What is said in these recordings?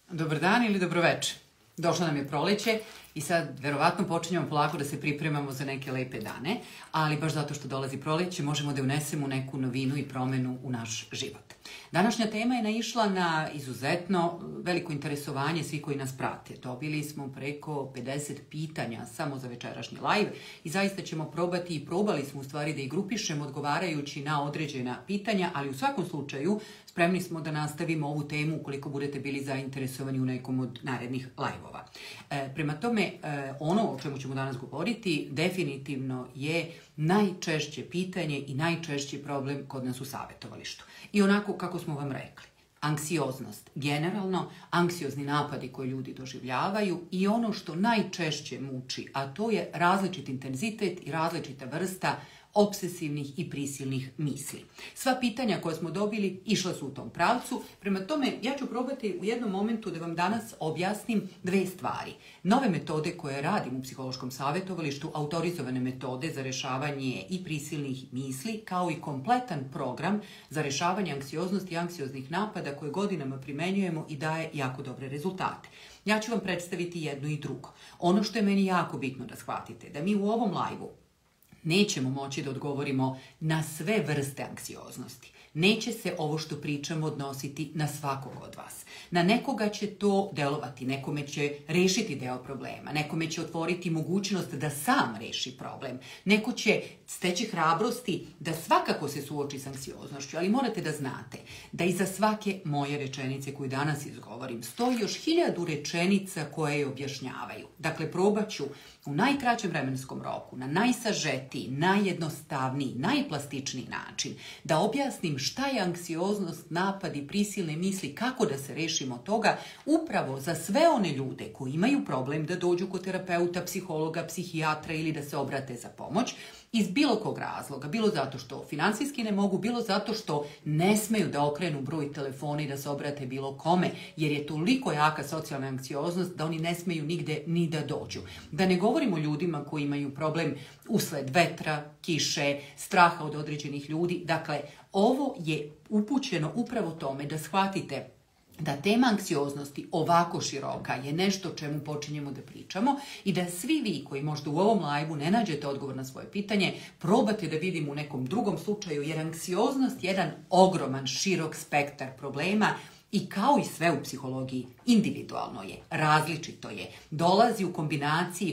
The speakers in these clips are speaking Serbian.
Dobar dan ili dobroveče. Došlo nam je proleće i sad verovatno počinjemo polako da se pripremamo za neke lepe dane, ali baš zato što dolazi proleće možemo da unesemo neku novinu i promenu u naš život. Današnja tema je naišla na izuzetno veliko interesovanje svih koji nas prate. Dobili smo preko 50 pitanja samo za večerašnji live i zaista ćemo probati i probali smo u stvari da ih grupišemo odgovarajući na određena pitanja, ali u svakom slučaju spremni smo da nastavimo ovu temu ukoliko budete bili zainteresovani u nekom od narednih live-ova. Prema tome, ono o čemu ćemo danas govoriti definitivno je najčešće pitanje i najčešći problem kod nas u savjetovalištu. I onako kako smo vam rekli, anksioznost, generalno anksiozni napadi koje ljudi doživljavaju i ono što najčešće muči, a to je različit intenzitet i različita vrsta obsesivnih i prisilnih misli. Sva pitanja koje smo dobili išla su u tom pravcu, prema tome ja ću probati u jednom momentu da vam danas objasnim dve stvari. Nove metode koje radim u psihološkom savjetovalištu, autorizovane metode za rešavanje i prisilnih misli, kao i kompletan program za rešavanje anksioznosti i anksioznih napada koje godinama primenjujemo i daje jako dobre rezultate. Ja ću vam predstaviti jedno i drugo. Ono što je meni jako bitno da shvatite, da mi u ovom live-u nećemo moći da odgovorimo na sve vrste anksioznosti. Neće se ovo što pričamo odnositi na svakog od vas. Na nekoga će to delovati, nekome će rešiti deo problema, nekome će otvoriti mogućnost da sam reši problem, neko će steći hrabrosti da svakako se suoči s anksioznošću, ali morate da znate da iza svake moje rečenice koju danas izgovorim stoji još 1000 rečenica koje je objašnjavaju. Dakle, probat ću u najkraćem vremenskom roku, na najsažetiji, najjednostavniji, najplastičniji način da objasnim šta je anksioznost, napadi, prisilne misli, kako da se rešimo toga, upravo za sve one ljude koji imaju problem da dođu kod terapeuta, psihologa, psihijatra ili da se obrate za pomoć, iz bilo kog razloga, bilo zato što finansijski ne mogu, bilo zato što ne smeju da okrenu broj telefona i da se obrate bilo kome, jer je toliko jaka socijalna anksioznost da oni ne smeju nigde ni da dođu. Da ne govorimo o ljudima koji imaju problem usled vetra, kiše, straha od određenih ljudi. Dakle, ovo je upućeno upravo tome da shvatite da tema anksioznosti ovako široka je nešto o čemu počinjemo da pričamo i da svi vi koji možda u ovom live-u ne nađete odgovor na svoje pitanje, probate da vidimo u nekom drugom slučaju, jer anksioznost je jedan ogroman, širok spektar problema i kao i sve u psihologiji, individualno je, različito je, dolazi u kombinaciji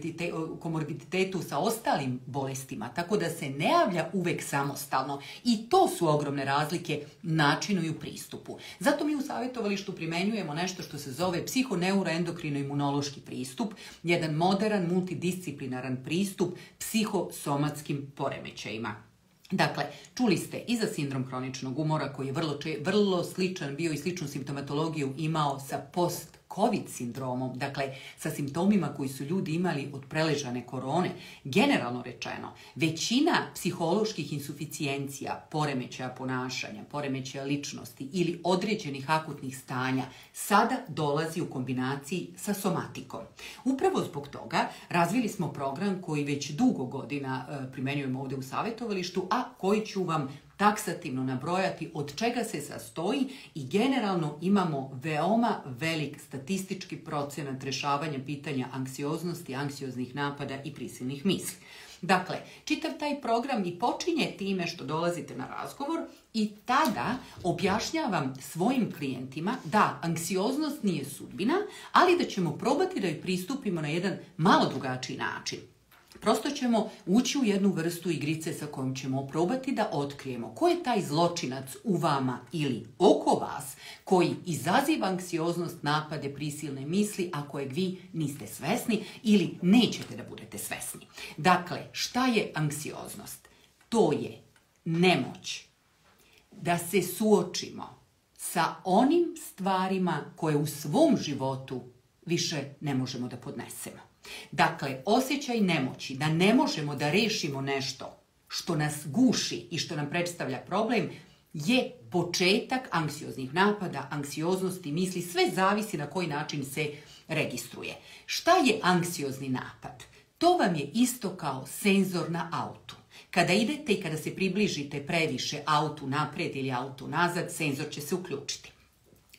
komorbiditetu sa ostalim bolestima, tako da se ne javlja uvek samostalno i to su ogromne razlike u načinu i u pristupu. Zato mi u savjetovalištu primenjujemo nešto što se zove psihoneuroendokrino-imunološki pristup, jedan modern, multidisciplinaran pristup psihosomatskim poremećajima. Dakle, čuli ste i za sindrom hroničnog umora koji je vrlo sličan bio i sličnu simptomatologiju imao sa post-covid sindromom, dakle sa simptomima koji su ljudi imali od preležane korone. Generalno rečeno, većina psiholoških insuficijencija, poremećaja ponašanja, poremećaja ličnosti ili određenih akutnih stanja sada dolazi u kombinaciji sa somatikom. Upravo zbog toga razvili smo program koji već dugo godina primenjujemo ovde u savjetovalištu, a koji ću vam taksativno nabrojati od čega se sastoji i generalno imamo veoma velik statistički procenat rešavanja pitanja anksioznosti, anksioznih napada i prisilnih misli. Dakle, čitav taj program i počinje time što dolazite na razgovor i tada objašnjavam svojim klijentima da anksioznost nije sudbina, ali da ćemo probati da joj pristupimo na jedan malo drugačiji način. Prosto ćemo ući u jednu vrstu igrice sa kojom ćemo probati da otkrijemo ko je taj zločinac u vama ili oko vas koji izaziva anksioznost, napade, prisilne misli, a kojeg vi niste svesni ili nećete da budete svesni. Dakle, šta je anksioznost? To je nemoć da se suočimo sa onim stvarima koje u svom životu više ne možemo da podnesemo. Dakle, osjećaj nemoći da ne možemo da rešimo nešto što nas guši i što nam predstavlja problem je početak anksioznih napada, anksioznosti, misli, sve zavisi na koji način se registruje. Šta je anksiozni napad? To vam je isto kao senzor na autu. Kada idete i kada se približite previše autu napred ili autu nazad, senzor će se uključiti.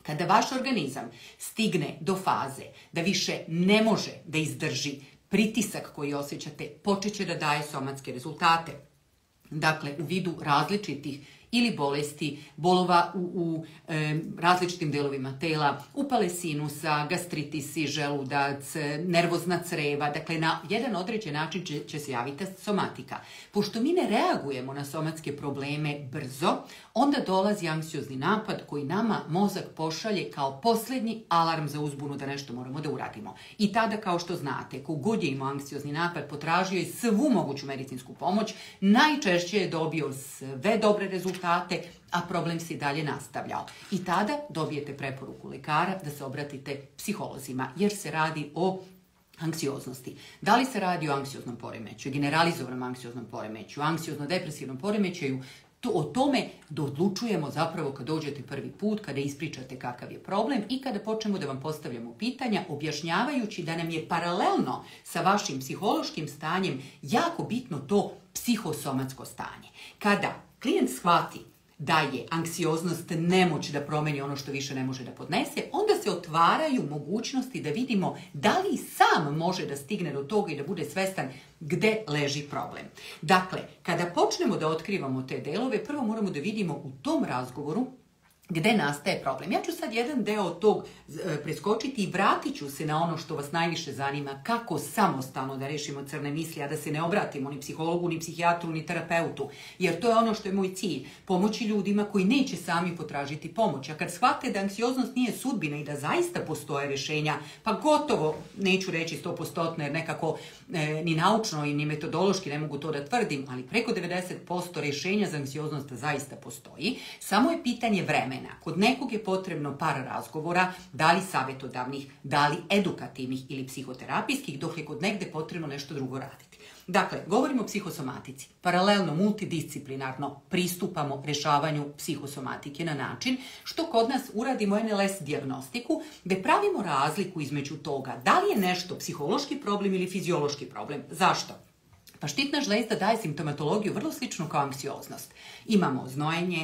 Kada vaš organizam stigne do faze da više ne može da izdrži pritisak koji osjećate, počeće da daje somatske rezultate. Dakle, u vidu različitih ili bolesti, bolova u različitim delovima tela, upale sinusa, gastritisi, želudac, nervozna creva. Dakle, na jedan određen način će se javiti somatika. Pošto mi ne reagujemo na somatske probleme brzo, onda dolazi anksiozni napad koji nama mozak pošalje kao posljednji alarm za uzbunu da nešto moramo da uradimo. I tada, kao što znate, kogod je imao anksiozni napad, potražio je svu moguću medicinsku pomoć, najčešće je dobio sve dobre rezultate, a problem se i dalje nastavljao. I tada dobijete preporuku lekara da se obratite psiholozima, jer se radi o anksioznosti. Da li se radi o anksioznom poremećaju, generalizovanom anksioznom poremećaju, anksiozno-depresivnom poremećaju, o tome odlučujemo zapravo kad dođete prvi put, kada ispričate kakav je problem i kada počnemo da vam postavljamo pitanja, objašnjavajući da nam je paralelno sa vašim psihološkim stanjem jako bitno to psihosomatsko stanje. Kada klijent shvati da je anksioznost nemoć da promeni ono što više ne može da podnese, onda se otvaraju mogućnosti da vidimo da li sam može da stigne do toga i da bude svestan gde leži problem. Dakle, kada počnemo da otkrivamo te delove, prvo moramo da vidimo u tom razgovoru gde nastaje problem. Ja ću sad jedan deo tog preskočiti i vratit ću se na ono što vas najviše zanima, kako samostalno da rešimo crne misli, a da se ne obratimo ni psihologu, ni psihijatru, ni terapeutu. Jer to je ono što je moj cilj, pomoći ljudima koji neće sami potražiti pomoć. A kad shvate da anksioznost nije sudbina i da zaista postoje rešenja, pa gotovo, neću reći 100%, jer nekako ni naučno i ni metodološki ne mogu to da tvrdim, ali preko 90% rešenja za anksioznost zaista postoji. Samo je pitanje vremena. Kod nekog je potrebno par razgovora, da li savjetodavnih, da li edukativnih ili psihoterapijskih, dok je kod negde potrebno nešto drugo raditi. Dakle, govorimo o psihosomatici. Paralelno, multidisciplinarno pristupamo rešavanju psihosomatike na način što kod nas uradimo NLS dijagnostiku, gde pravimo razliku između toga da li je nešto psihološki problem ili fiziološki problem. Zašto? Pa štitna žlezda daje simptomatologiju vrlo sličnu kao anksioznost. Imamo znojenje,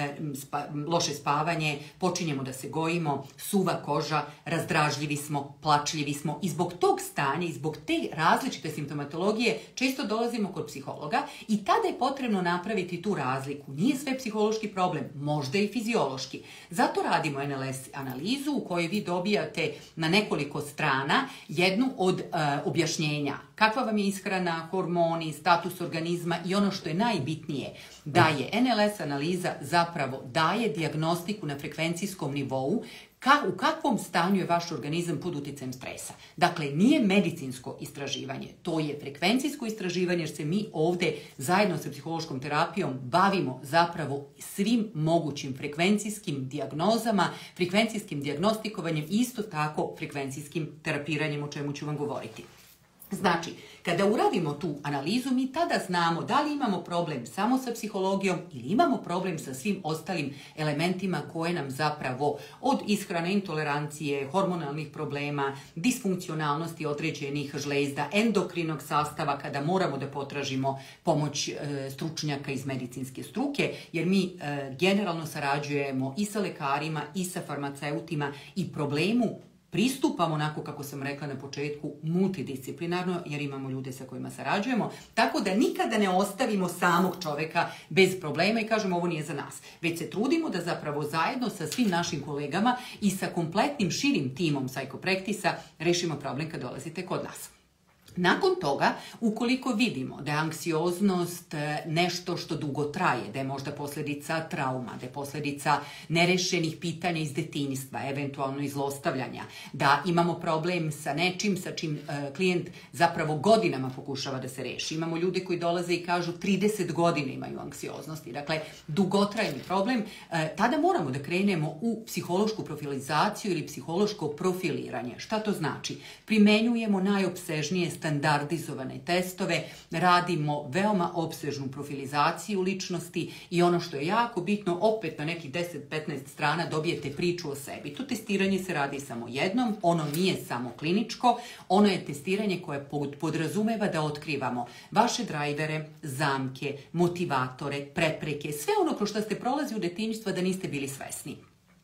loše spavanje, počinjemo da se gojimo, suva koža, razdražljivi smo, plačljivi smo i zbog tog stanja i zbog te različite simptomatologije često dolazimo kod psihologa i tada je potrebno napraviti tu razliku. Nije sve psihološki problem, možda i fiziološki. Zato radimo NLS analizu u kojoj vi dobijate na nekoliko strana jednu od objašnjenja. Kakva vam je ishrana, hormoni, status organizma i ono što je najbitnije, da je NLS analiza zapravo daje dijagnostiku na frekvencijskom nivou u kakvom stanju je vaš organizam pod uticajem stresa. Dakle, nije medicinsko istraživanje, to je frekvencijsko istraživanje jer se mi ovde zajedno sa psihološkom terapijom bavimo zapravo svim mogućim frekvencijskim dijagnozama, frekvencijskim dijagnostikovanjem i isto tako frekvencijskim terapiranjem, o čemu ću vam govoriti. Znači, kada uradimo tu analizu, mi tada znamo da li imamo problem samo sa psihologijom ili imamo problem sa svim ostalim elementima koje nam zapravo od ishrane, intolerancije, hormonalnih problema, disfunkcionalnosti određenih žlezda, endokrinog sastava, kada moramo da potražimo pomoć stručnjaka iz medicinske struke, jer mi generalno sarađujemo i sa lekarima i sa farmaceutima i problemu pristupamo onako kako sam rekla na početku multidisciplinarno jer imamo ljude sa kojima sarađujemo, tako da nikada ne ostavimo samog čoveka bez problema i kažemo ovo nije za nas. Već se trudimo da zapravo zajedno sa svim našim kolegama i sa kompletnim širim timom Psychopractice-a rešimo problem kad dolazite kod nas. Nakon toga, ukoliko vidimo da je anksioznost nešto što dugo traje, da je možda posljedica trauma, da je posljedica nerešenih pitanja iz detinjstva, eventualno iz zlostavljanja, da imamo problem sa nečim sa čim klijent zapravo godinama pokušava da se reši. Imamo ljude koji dolaze i kažu 30 godina imaju anksioznosti, dakle dugotrajni problem, tada moramo da krenemo u psihološku profilizaciju ili psihološko profiliranje. Šta to znači? Primenjujemo najopsežnije standardizovane testove, radimo veoma opsežnu profilizaciju ličnosti i ono što je jako bitno, opet na nekih 10-15 strana dobijete priču o sebi. To testiranje se radi samo jednom, ono nije samo kliničko, ono je testiranje koje podrazumeva da otkrivamo vaše drajvere, zamke, motivatore, prepreke, sve ono kroz što ste prolazili u detinjstvu da niste bili svesni.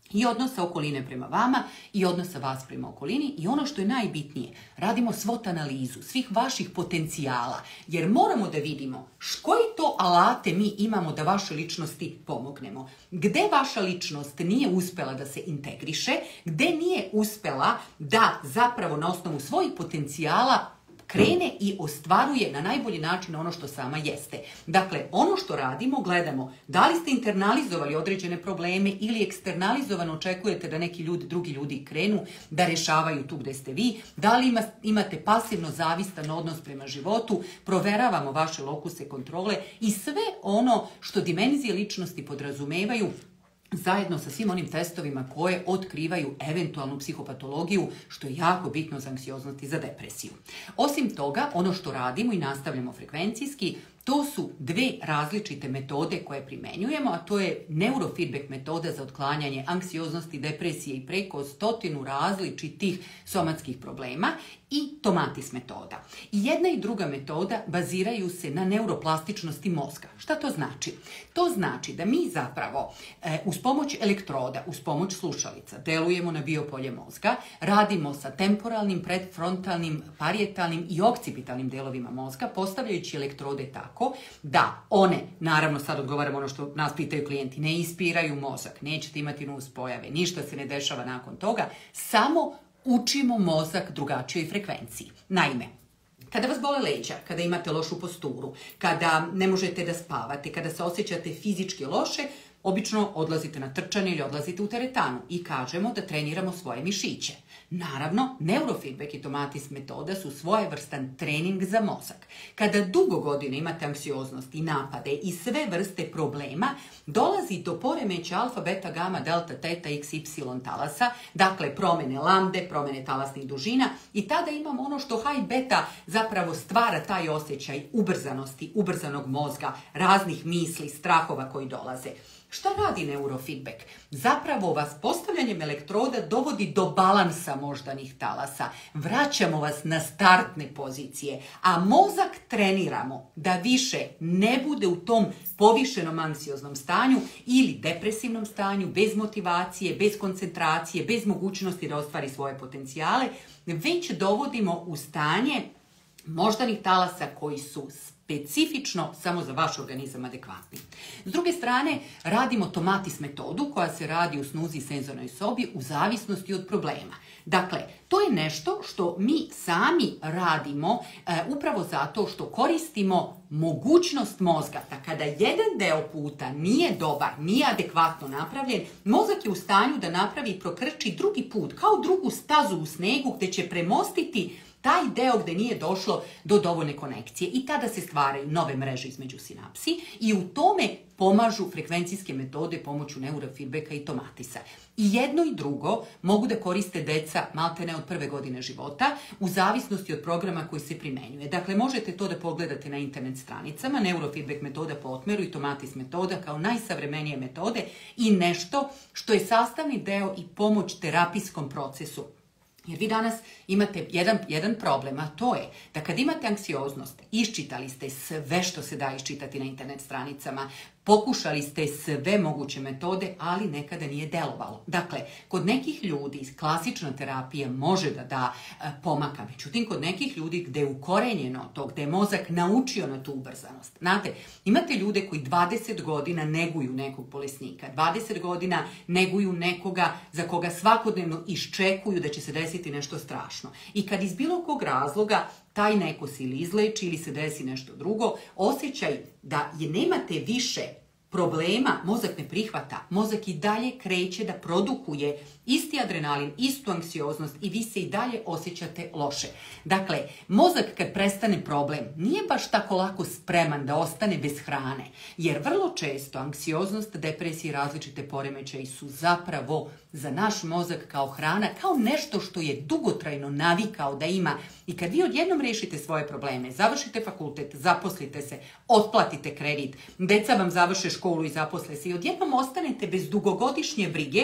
I odnosa okoline prema vama i odnosa vas prema okolini i ono što je najbitnije, radimo SWOT analizu svih vaših potencijala jer moramo da vidimo koji to alate mi imamo da vašoj ličnosti pomognemo. Gde vaša ličnost nije uspela da se integriše, gde nije uspela da zapravo na osnovu svojih potencijala krene i ostvaruje na najbolji način ono što sama jeste. Dakle, ono što radimo, gledamo da li ste internalizovali određene probleme ili eksternalizovano očekujete da neki drugi ljudi krenu da rešavaju tu gde ste vi, da li imate pasivno zavistan odnos prema životu, proveravamo vaše lokuse kontrole i sve ono što dimenzije ličnosti podrazumevaju zajedno sa svim onim testovima koje otkrivaju eventualnu psihopatologiju, što je jako bitno za anksioznost i za depresiju. Osim toga, ono što radimo i nastavljamo frekvencijski, to su dve različite metode koje primenjujemo, a to je neurofeedback metoda za otklanjanje anksioznosti, depresije i preko 100 različitih somatskih problema i Tomatis metoda. I jedna i druga metoda baziraju se na neuroplastičnosti mozga. Šta to znači? To znači da mi zapravo uz pomoć elektroda, uz pomoć slušalica delujemo na biopolje mozga, radimo sa temporalnim, predfrontalnim, parietalnim i okcipitalnim delovima mozga, postavljajući elektrode tako da one, naravno sad odgovaramo ono što nas pitaju klijenti, ne ispiraju mozak, nećete imati nuspojave, ništa se ne dešava nakon toga, samo učimo mozak drugačijoj frekvenciji. Naime, kada vas bole leđa, kada imate lošu posturu, kada ne možete da spavate, kada se osjećate fizički loše, obično odlazite na trčanje ili odlazite u teretanu i kažemo da treniramo svoje mišiće. Naravno, neurofeedback i Tomatis metoda su svojevrstan trening za mozak. Kada dugo godina imate anksioznost i napade i sve vrste problema, dolazi do poremeća alfa, beta, gama, delta, teta, x, y talasa, dakle promene lambde, promene talasnih dužina i tada imamo ono što high beta zapravo stvara taj osjećaj ubrzanosti, ubrzanog mozga, raznih misli, strahova koji dolaze. Šta radi neurofeedback? Zapravo vas postavljanjem elektroda dovodi do balansa moždanih talasa. Vraćamo vas na startne pozicije, a mozak treniramo da više ne bude u tom povišenom anksioznom stanju ili depresivnom stanju, bez motivacije, bez koncentracije, bez mogućnosti da ostvari svoje potencijale, već dovodimo u stanje moždanih talasa koji su specifično samo za vaš organizam adekvatni. S druge strane, radimo Tomatis metodu koja se radi u snuzi senzornoj sobi u zavisnosti od problema. Dakle, to je nešto što mi sami radimo upravo zato što koristimo mogućnost mozga da kada jedan deo puta nije dobar, nije adekvatno napravljen, mozak je u stanju da napravi i prokrči drugi put, kao drugu stazu u snegu gde će premostiti taj deo gde nije došlo do dovoljne konekcije i tada se stvaraju nove mreže između sinapsi i u tome pomažu frekvencijske metode pomoću neurofeedbacka i Tomatisa. I jedno i drugo mogu da koriste deca maltene od prve godine života u zavisnosti od programa koji se primenjuje. Dakle, možete to da pogledate na internet stranicama, neurofeedback metoda po Otmeru i Tomatis metoda kao najsavremenije metode i nešto što je sastavni deo i pomoć terapijskom procesu. Jer vi danas imate jedan problem, a to je da kad imate anksioznost, iščitali ste sve što se da iščitati na internet stranicama, pokušali ste sve moguće metode, ali nekada nije delovalo. Dakle, kod nekih ljudi klasična terapija može da da pomaka, međutim kod nekih ljudi gde je ukorenjeno to, gde je mozak naučio na tu ubrzanost. Znate, imate ljude koji 20 godina neguju nekog bolesnika, 20 godina neguju nekoga za koga svakodnevno iščekuju da će se desiti nešto strašno. I kad iz bilo kog razloga taj neko se ili izleči ili se desi nešto drugo, osjećaj da je nemate više problema, mozak ne prihvata. Mozak i dalje kreće da produkuje isti adrenalin, istu anksioznost i vi se i dalje osjećate loše. Dakle, mozak kad prestane problem nije baš tako lako spreman da ostane bez hrane, jer vrlo često anksioznost, depresija i različite poremećaji su zapravo za naš mozak kao hrana, kao nešto što je dugotrajno navikao da ima. I kad vi odjednom rešite svoje probleme, završite fakultet, zaposlite se, otplatite kredit, deca vam završe školu i zaposle se i odjednom ostanete bez dugogodišnje brige,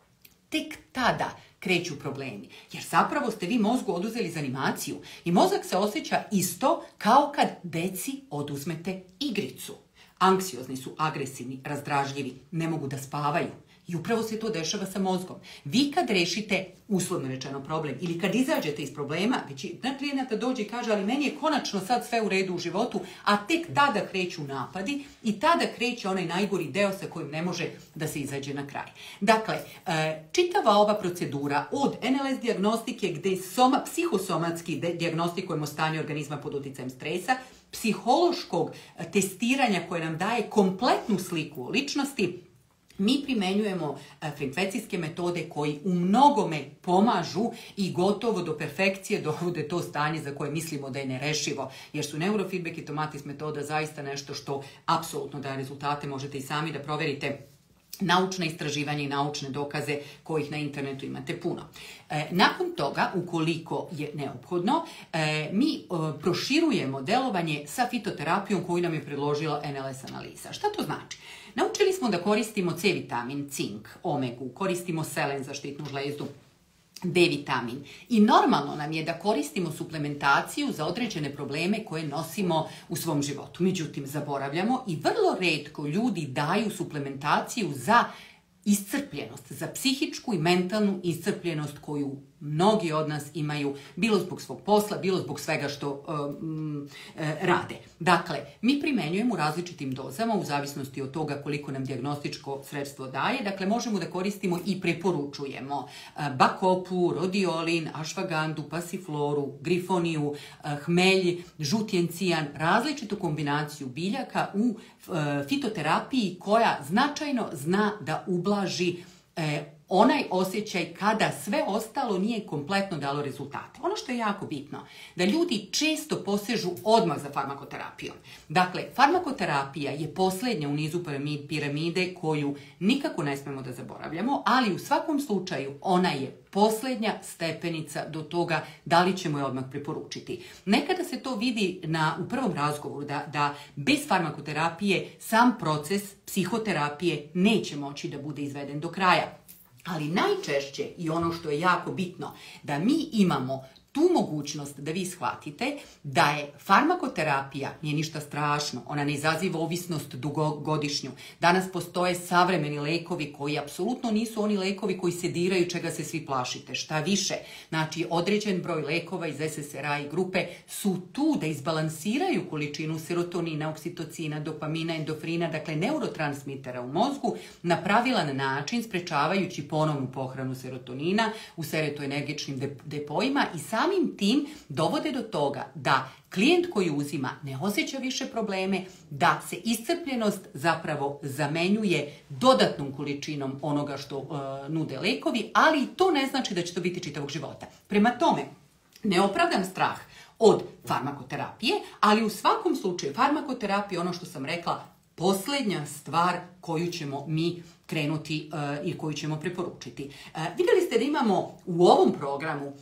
tek tada kreću problemi. Jer zapravo ste vi mozgu oduzeli za animaciju i mozak se osjeća isto kao kad deci oduzmete igricu. Anksiozni su agresivni, razdražljivi, ne mogu da spavaju. I upravo se to dešava sa mozgom. Vi kad rešite, uslovno rečeno, problem ili kad izađete iz problema, većina klijenata dođe i kaže ali meni je konačno sad sve u redu u životu, a tek tada kreću napadi i tada kreće onaj najgori deo sa kojim ne može da se izađe na kraj. Dakle, čitava ova procedura od NLS dijagnostike gde psihosomatski dijagnostikujemo stanje organizma pod uticajem stresa, psihološkog testiranja koje nam daje kompletnu sliku o ličnosti, mi primenjujemo frekvencijske metode koji u mnogome pomažu i gotovo do perfekcije dovode to stanje za koje mislimo da je nerešivo, jer su neurofeedback i tomatis metoda zaista nešto što apsolutno daje rezultate, možete i sami da proverite naučna istraživanja i naučne dokaze kojih na internetu imate puno. Nakon toga, ukoliko je neophodno, mi proširujemo delovanje sa fitoterapijom koju nam je predložila NLS analiza. Šta to znači? Naučili smo da koristimo C vitamin, cink, omegu, koristimo selen za štitnu žlezdu, D vitamin. I normalno nam je da koristimo suplementaciju za određene probleme koje nosimo u svom životu. Međutim, zaboravljamo i vrlo retko ljudi daju suplementaciju za iscrpljenost, za psihičku i mentalnu iscrpljenost koju mnogi od nas imaju, bilo zbog svog posla, bilo zbog svega što rade. Dakle, mi primenjujemo u različitim dozama u zavisnosti od toga koliko nam dijagnostičko sredstvo daje. Dakle, možemo da koristimo i preporučujemo bakopu, rodiolin, ašvagandu, pasifloru, grifoniju, hmelj, žutjencijan, različitu kombinaciju biljaka u fitoterapiji koja značajno zna da ublaži onaj osjećaj kada sve ostalo nije kompletno dalo rezultate. Ono što je jako bitno, da ljudi često posežu odmah za farmakoterapijom. Dakle, farmakoterapija je posljednja u nizu piramide koju nikako ne smemo da zaboravljamo, ali u svakom slučaju ona je posljednja stepenica do toga da li ćemo je odmah preporučiti. Nekada se to vidi u prvom razgovoru da bez farmakoterapije sam proces psihoterapije neće moći da bude izveden do kraja. Ali najčešće, i ono što je jako bitno, da mi imamo tu mogućnost da vi shvatite da je farmakoterapija, nije ništa strašno, ona ne izaziva ovisnost dugogodišnju. Danas postoje savremeni lekovi koji apsolutno nisu oni lekovi koji se diraju čega se svi plašite. Šta više, znači određen broj lekova iz SSRI grupe su tu da izbalansiraju količinu serotonina, oksitocina, dopamina, endofrina, dakle neurotransmitera u mozgu na pravilan način, sprečavajući ponovnu pohranu serotonina u serotoenergičnim depoima i samim tim dovode do toga da klijent koji uzima ne osjeća više probleme, da se iscrpljenost zapravo zamenjuje dodatnom količinom onoga što nude lekovi, ali to ne znači da će to biti čitavog života. Prema tome, neopravdan strah od farmakoterapije, ali u svakom slučaju farmakoterapija, ono što sam rekla, posljednja stvar koju ćemo mi krenuti i koju ćemo preporučiti. Vidjeli ste da imamo u ovom programu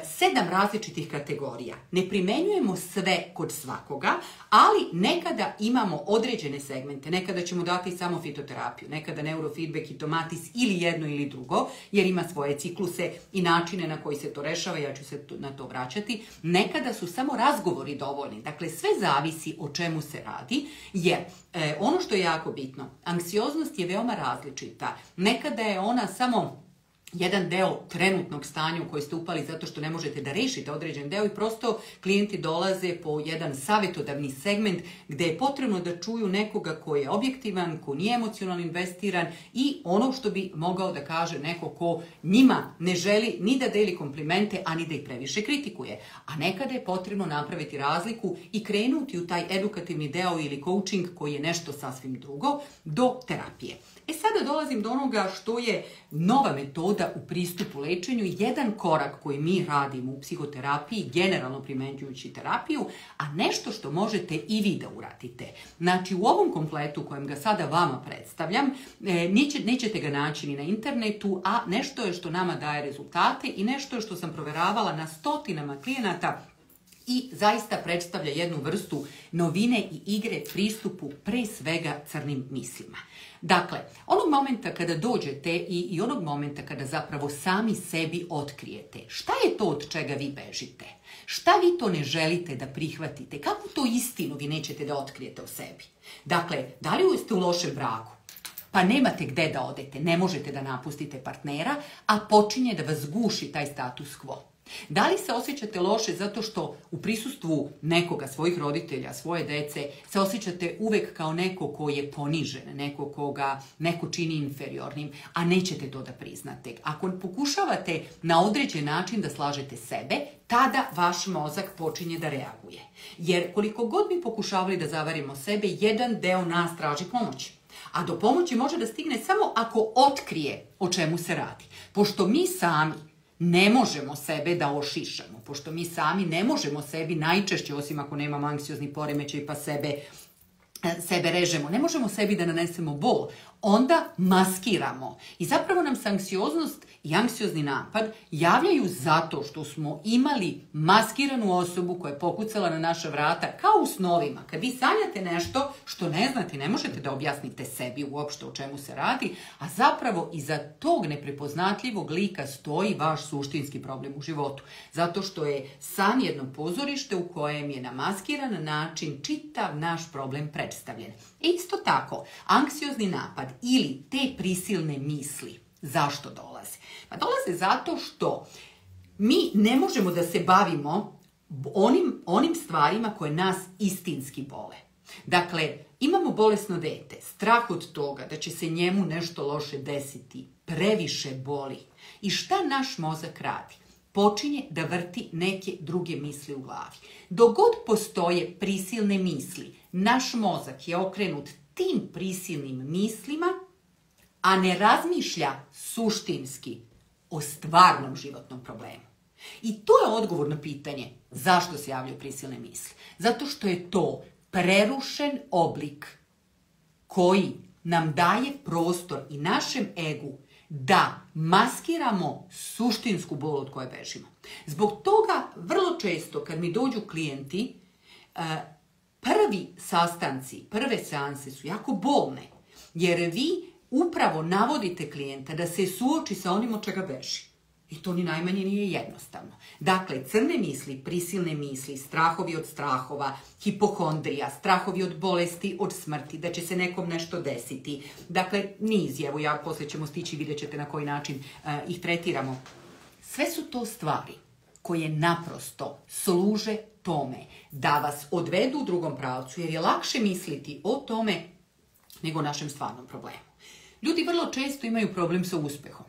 7 različitih kategorija. Ne primenjujemo sve kod svakoga, ali nekada imamo određene segmente. Nekada ćemo dati samo fitoterapiju, nekada neurofeedback i tomatis ili jedno ili drugo, jer ima svoje cikluse i načine na koji se to rešava, ja ću se na to vraćati. Nekada su samo razgovori dovoljni. Dakle, sve zavisi o čemu se radi, jer ono što je jako bitno, anksioznost je veoma različita. Nekada je ona samo jedan deo trenutnog stanja u koji ste upali zato što ne možete da rešite određen deo i prosto klijenti dolaze po jedan savjetodavni segment gde je potrebno da čuju nekoga ko je objektivan, ko nije emocionalno investiran i ono što bi mogao da kaže neko ko njima ne želi ni da deli komplimente, a ni da ih previše kritikuje. A nekada je potrebno napraviti razliku i krenuti u taj edukativni deo ili coaching koji je nešto sasvim drugo do terapije. Sada dolazim do onoga što je nova metoda u pristupu lečenju, jedan korak koji mi radimo u psihoterapiji, generalno primenjujući terapiju, a nešto što možete i vi da uradite. Znači, u ovom kompletu kojem ga sada vama predstavljam, nećete ga naći ni na internetu, a nešto je što nama daje rezultate i nešto je što sam proveravala na stotinama klijenata i zaista predstavlja jednu vrstu novine i igre pristupu pre svega crnim mislima. Dakle, onog momenta kada dođete i onog momenta kada zapravo sami sebi otkrijete šta je to od čega vi bežite, šta vi to ne želite da prihvatite, kakvu to istinu vi nećete da otkrijete o sebi. Dakle, da li ste u lošem braku? pa nemate gde da odete, ne možete da napustite partnera, a počinje da vas guši taj status quo. Da li se osjećate loše zato što u prisustvu nekoga, svojih roditelja, svoje dece, se osjećate uvek kao neko ko je ponižen, neko koga neko čini inferiornim, a nećete to da priznate? Ako pokušavate na određen način da slažete sebe, tada vaš mozak počinje da reaguje. Jer koliko god mi pokušavali da zavarimo sebe, jedan deo nas traži pomoć. A do pomoći može da stigne samo ako otkrije o čemu se radi. Pošto mi sami ne možemo sebe da ošišamo, pošto mi sami ne možemo sebi najčešće, osim ako nemamo anksiozni poremećaj pa sebe režemo, ne možemo sebi da nanesemo bol, onda maskiramo. I zapravo nam se anksioznost i anksiozni napad javljaju zato što smo imali maskiranu osobu koja je pokucala na naša vrata, kao u snovima. Kad vi sanjate nešto što ne znate, ne možete da objasnite sebi uopšte o čemu se radi, a zapravo iza tog neprepoznatljivog lika stoji vaš suštinski problem u životu. Zato što je san jedno pozorište u kojem je na maskiran način čitav naš problem predstavljen. Isto tako, anksiozni napad ili te prisilne misli, zašto dolaze? Pa dolaze zato što mi ne možemo da se bavimo onim stvarima koje nas istinski bole. Dakle, imamo bolesno dete, strah od toga da će se njemu nešto loše desiti, previše boli. I šta naš mozak radi? Počinje da vrti neke druge misli u glavi. Dok god postoje prisilne misli, naš mozak je okrenut tim prisilnim mislima, a ne razmišlja suštinski o stvarnom životnom problemu. I to je odgovor na pitanje zašto se javljaju prisilne misli. Zato što je to prerušen oblik koji nam daje prostor i našem egu da maskiramo suštinsku bol od koje bežimo. Zbog toga vrlo često kad mi dođu klijenti, prvi sastanci, prve seanse su jako bolne, jer vi upravo navodite klijenta da se suoči sa onim od čega beži. I to ni najmanje nije jednostavno. Dakle, crne misli, prisilne misli, strahovi od strahova, hipohondrija, strahovi od bolesti, od smrti, da će se nekom nešto desiti. Dakle, niz, evo ja poslije ćemo stići, vidjet ćete na koji način ih tretiramo. Sve su to stvari koje naprosto služe tome da vas odvedu u drugom pravcu, jer je lakše misliti o tome nego o našem stvarnom problemu. Ljudi vrlo često imaju problem sa uspehom.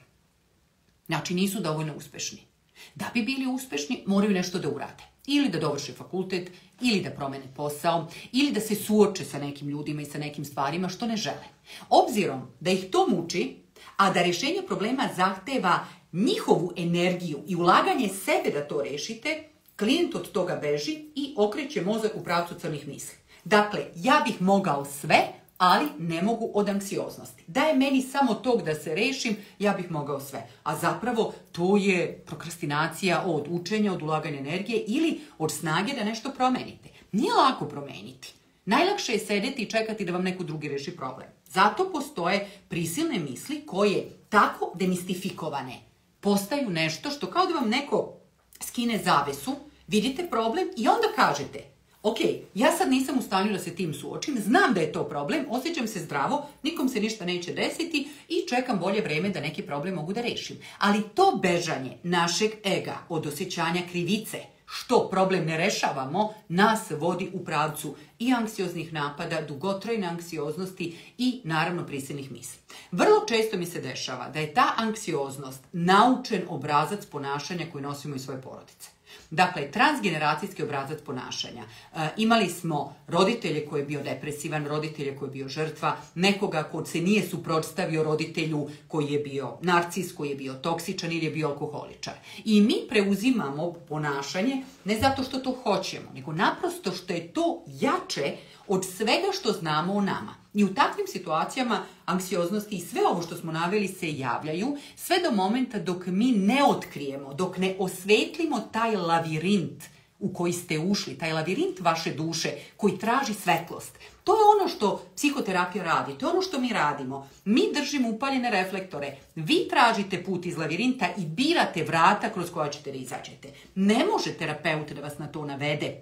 Znači, nisu dovoljno uspešni. Da bi bili uspešni, moraju nešto da urade. Ili da dovrše fakultet, ili da promene posao, ili da se suoče sa nekim ljudima i sa nekim stvarima što ne žele. Obzirom da ih to muči, a da rešenje problema zahteva njihovu energiju i ulaganje sebe da to rešite, klijent od toga beži i okreće mozak u pravcu crnih misli. Dakle, ja bih mogao sve, ali ne mogu od anksioznosti. Da je meni samo tog da se rešim, ja bih mogao sve. A zapravo to je prokrastinacija od učenja, od ulaganja energije ili od snage da nešto promenite. Nije lako promeniti. Najlakše je sedeti i čekati da vam neko drugi reši problem. Zato postoje prisilne misli koje tako demistifikovane postaju nešto što kao da vam neko skine zavesu, vidite problem i onda kažete: ok, ja sad nisam u stanju da se tim suočim, znam da je to problem, osjećam se zdravo, nikom se ništa neće desiti i čekam bolje vreme da neki problem mogu da rešim. Ali to bežanje našeg ega od osjećanja krivice, što problem ne rešavamo, nas vodi u pravcu i anksioznih napada, dugotrajne anksioznosti i naravno prisilnih misli. Vrlo često mi se dešava da je ta anksioznost naučen obrazac ponašanja koji nosimo iz svoje porodice. Dakle, transgeneracijski obrazac ponašanja. Imali smo roditelje koji je bio depresivan, roditelje koji je bio žrtva, nekoga ko se nije suprotstavio roditelju koji je bio narcis, koji je bio toksičan ili je bio alkoholičar. I mi preuzimamo ponašanje ne zato što to hoćemo, nego naprosto što je to jače od svega što znamo o nama. I u takvim situacijama anksioznosti i sve ovo što smo naveli se javljaju sve do momenta dok mi ne otkrijemo, dok ne osvetlimo taj lavirint u koji ste ušli, taj lavirint vaše duše koji traži svetlost. To je ono što psihoterapija radi, to je ono što mi radimo. Mi držimo upaljene reflektore, vi tražite put iz lavirinta i birate vrata kroz koja ćete da izađete. Ne može terapeut da vas na to navede.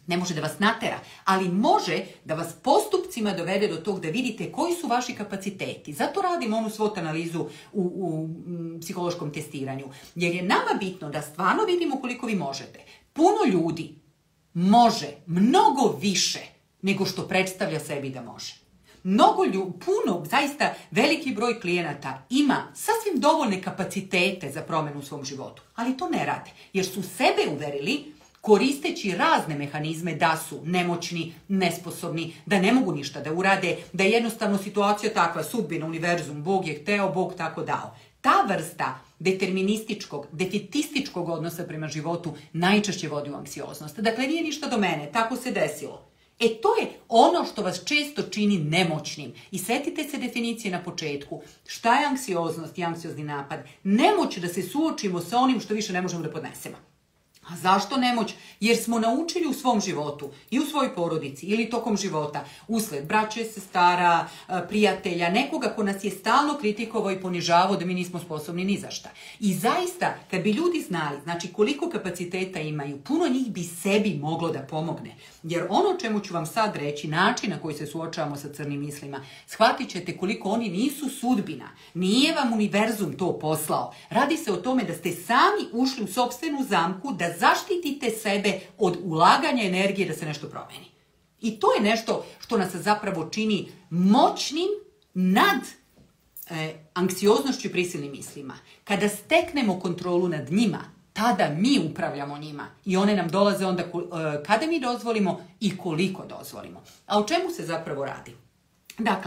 Ne može da vas natera, ali može da vas postupcima dovede do tog da vidite koji su vaši kapaciteti. Zato radimo onu SWOT analizu u psihološkom testiranju. Jer je nama bitno da stvarno vidimo koliko vi možete. Puno ljudi može mnogo više nego što predstavlja sebi da može. Puno, zaista veliki broj klijenata ima sasvim dovoljne kapacitete za promenu u svom životu, ali to ne rade, jer su sebe uverili koristeći razne mehanizme da su nemoćni, nesposobni, da ne mogu ništa da urade, da je jednostavno situacija takva, sudbina, univerzum, Bog je hteo, Bog tako dao. Ta vrsta determinističkog, defetističkog odnosa prema životu najčešće vodi u anksioznost. Dakle, nije ništa do mene, tako se desilo. To je ono što vas često čini nemoćnim. I setite se definicije na početku. Šta je anksioznost i anksiozni napad? Nemoć da se suočimo sa onim što više ne možemo da podnesemo. A zašto nemoć? Jer smo naučili u svom životu i u svojoj porodici ili tokom života usled braće, sestara, prijatelja, nekoga ko nas je stalno kritikovao i ponižavao da mi nismo sposobni ni za šta. I zaista, kad bi ljudi znali, znači koliko kapaciteta imaju, puno njih bi sebi moglo da pomogne. Jer ono čemu ću vam sad reći, način na koji se suočavamo sa crnim mislima, shvatit ćete koliko oni nisu sudbina. Nije vam univerzum to poslao. Radi se o tome da ste sami ušli u sopstvenu zamku da zaštitite sebe od ulaganja energije da se nešto promeni. I to je nešto što nas zapravo čini moćnim nad anksioznošću i prisilnim mislima. Kada steknemo kontrolu nad njima, tada mi upravljamo njima i one nam dolaze onda kada mi dozvolimo i koliko dozvolimo. A o čemu se zapravo radi? Dakle,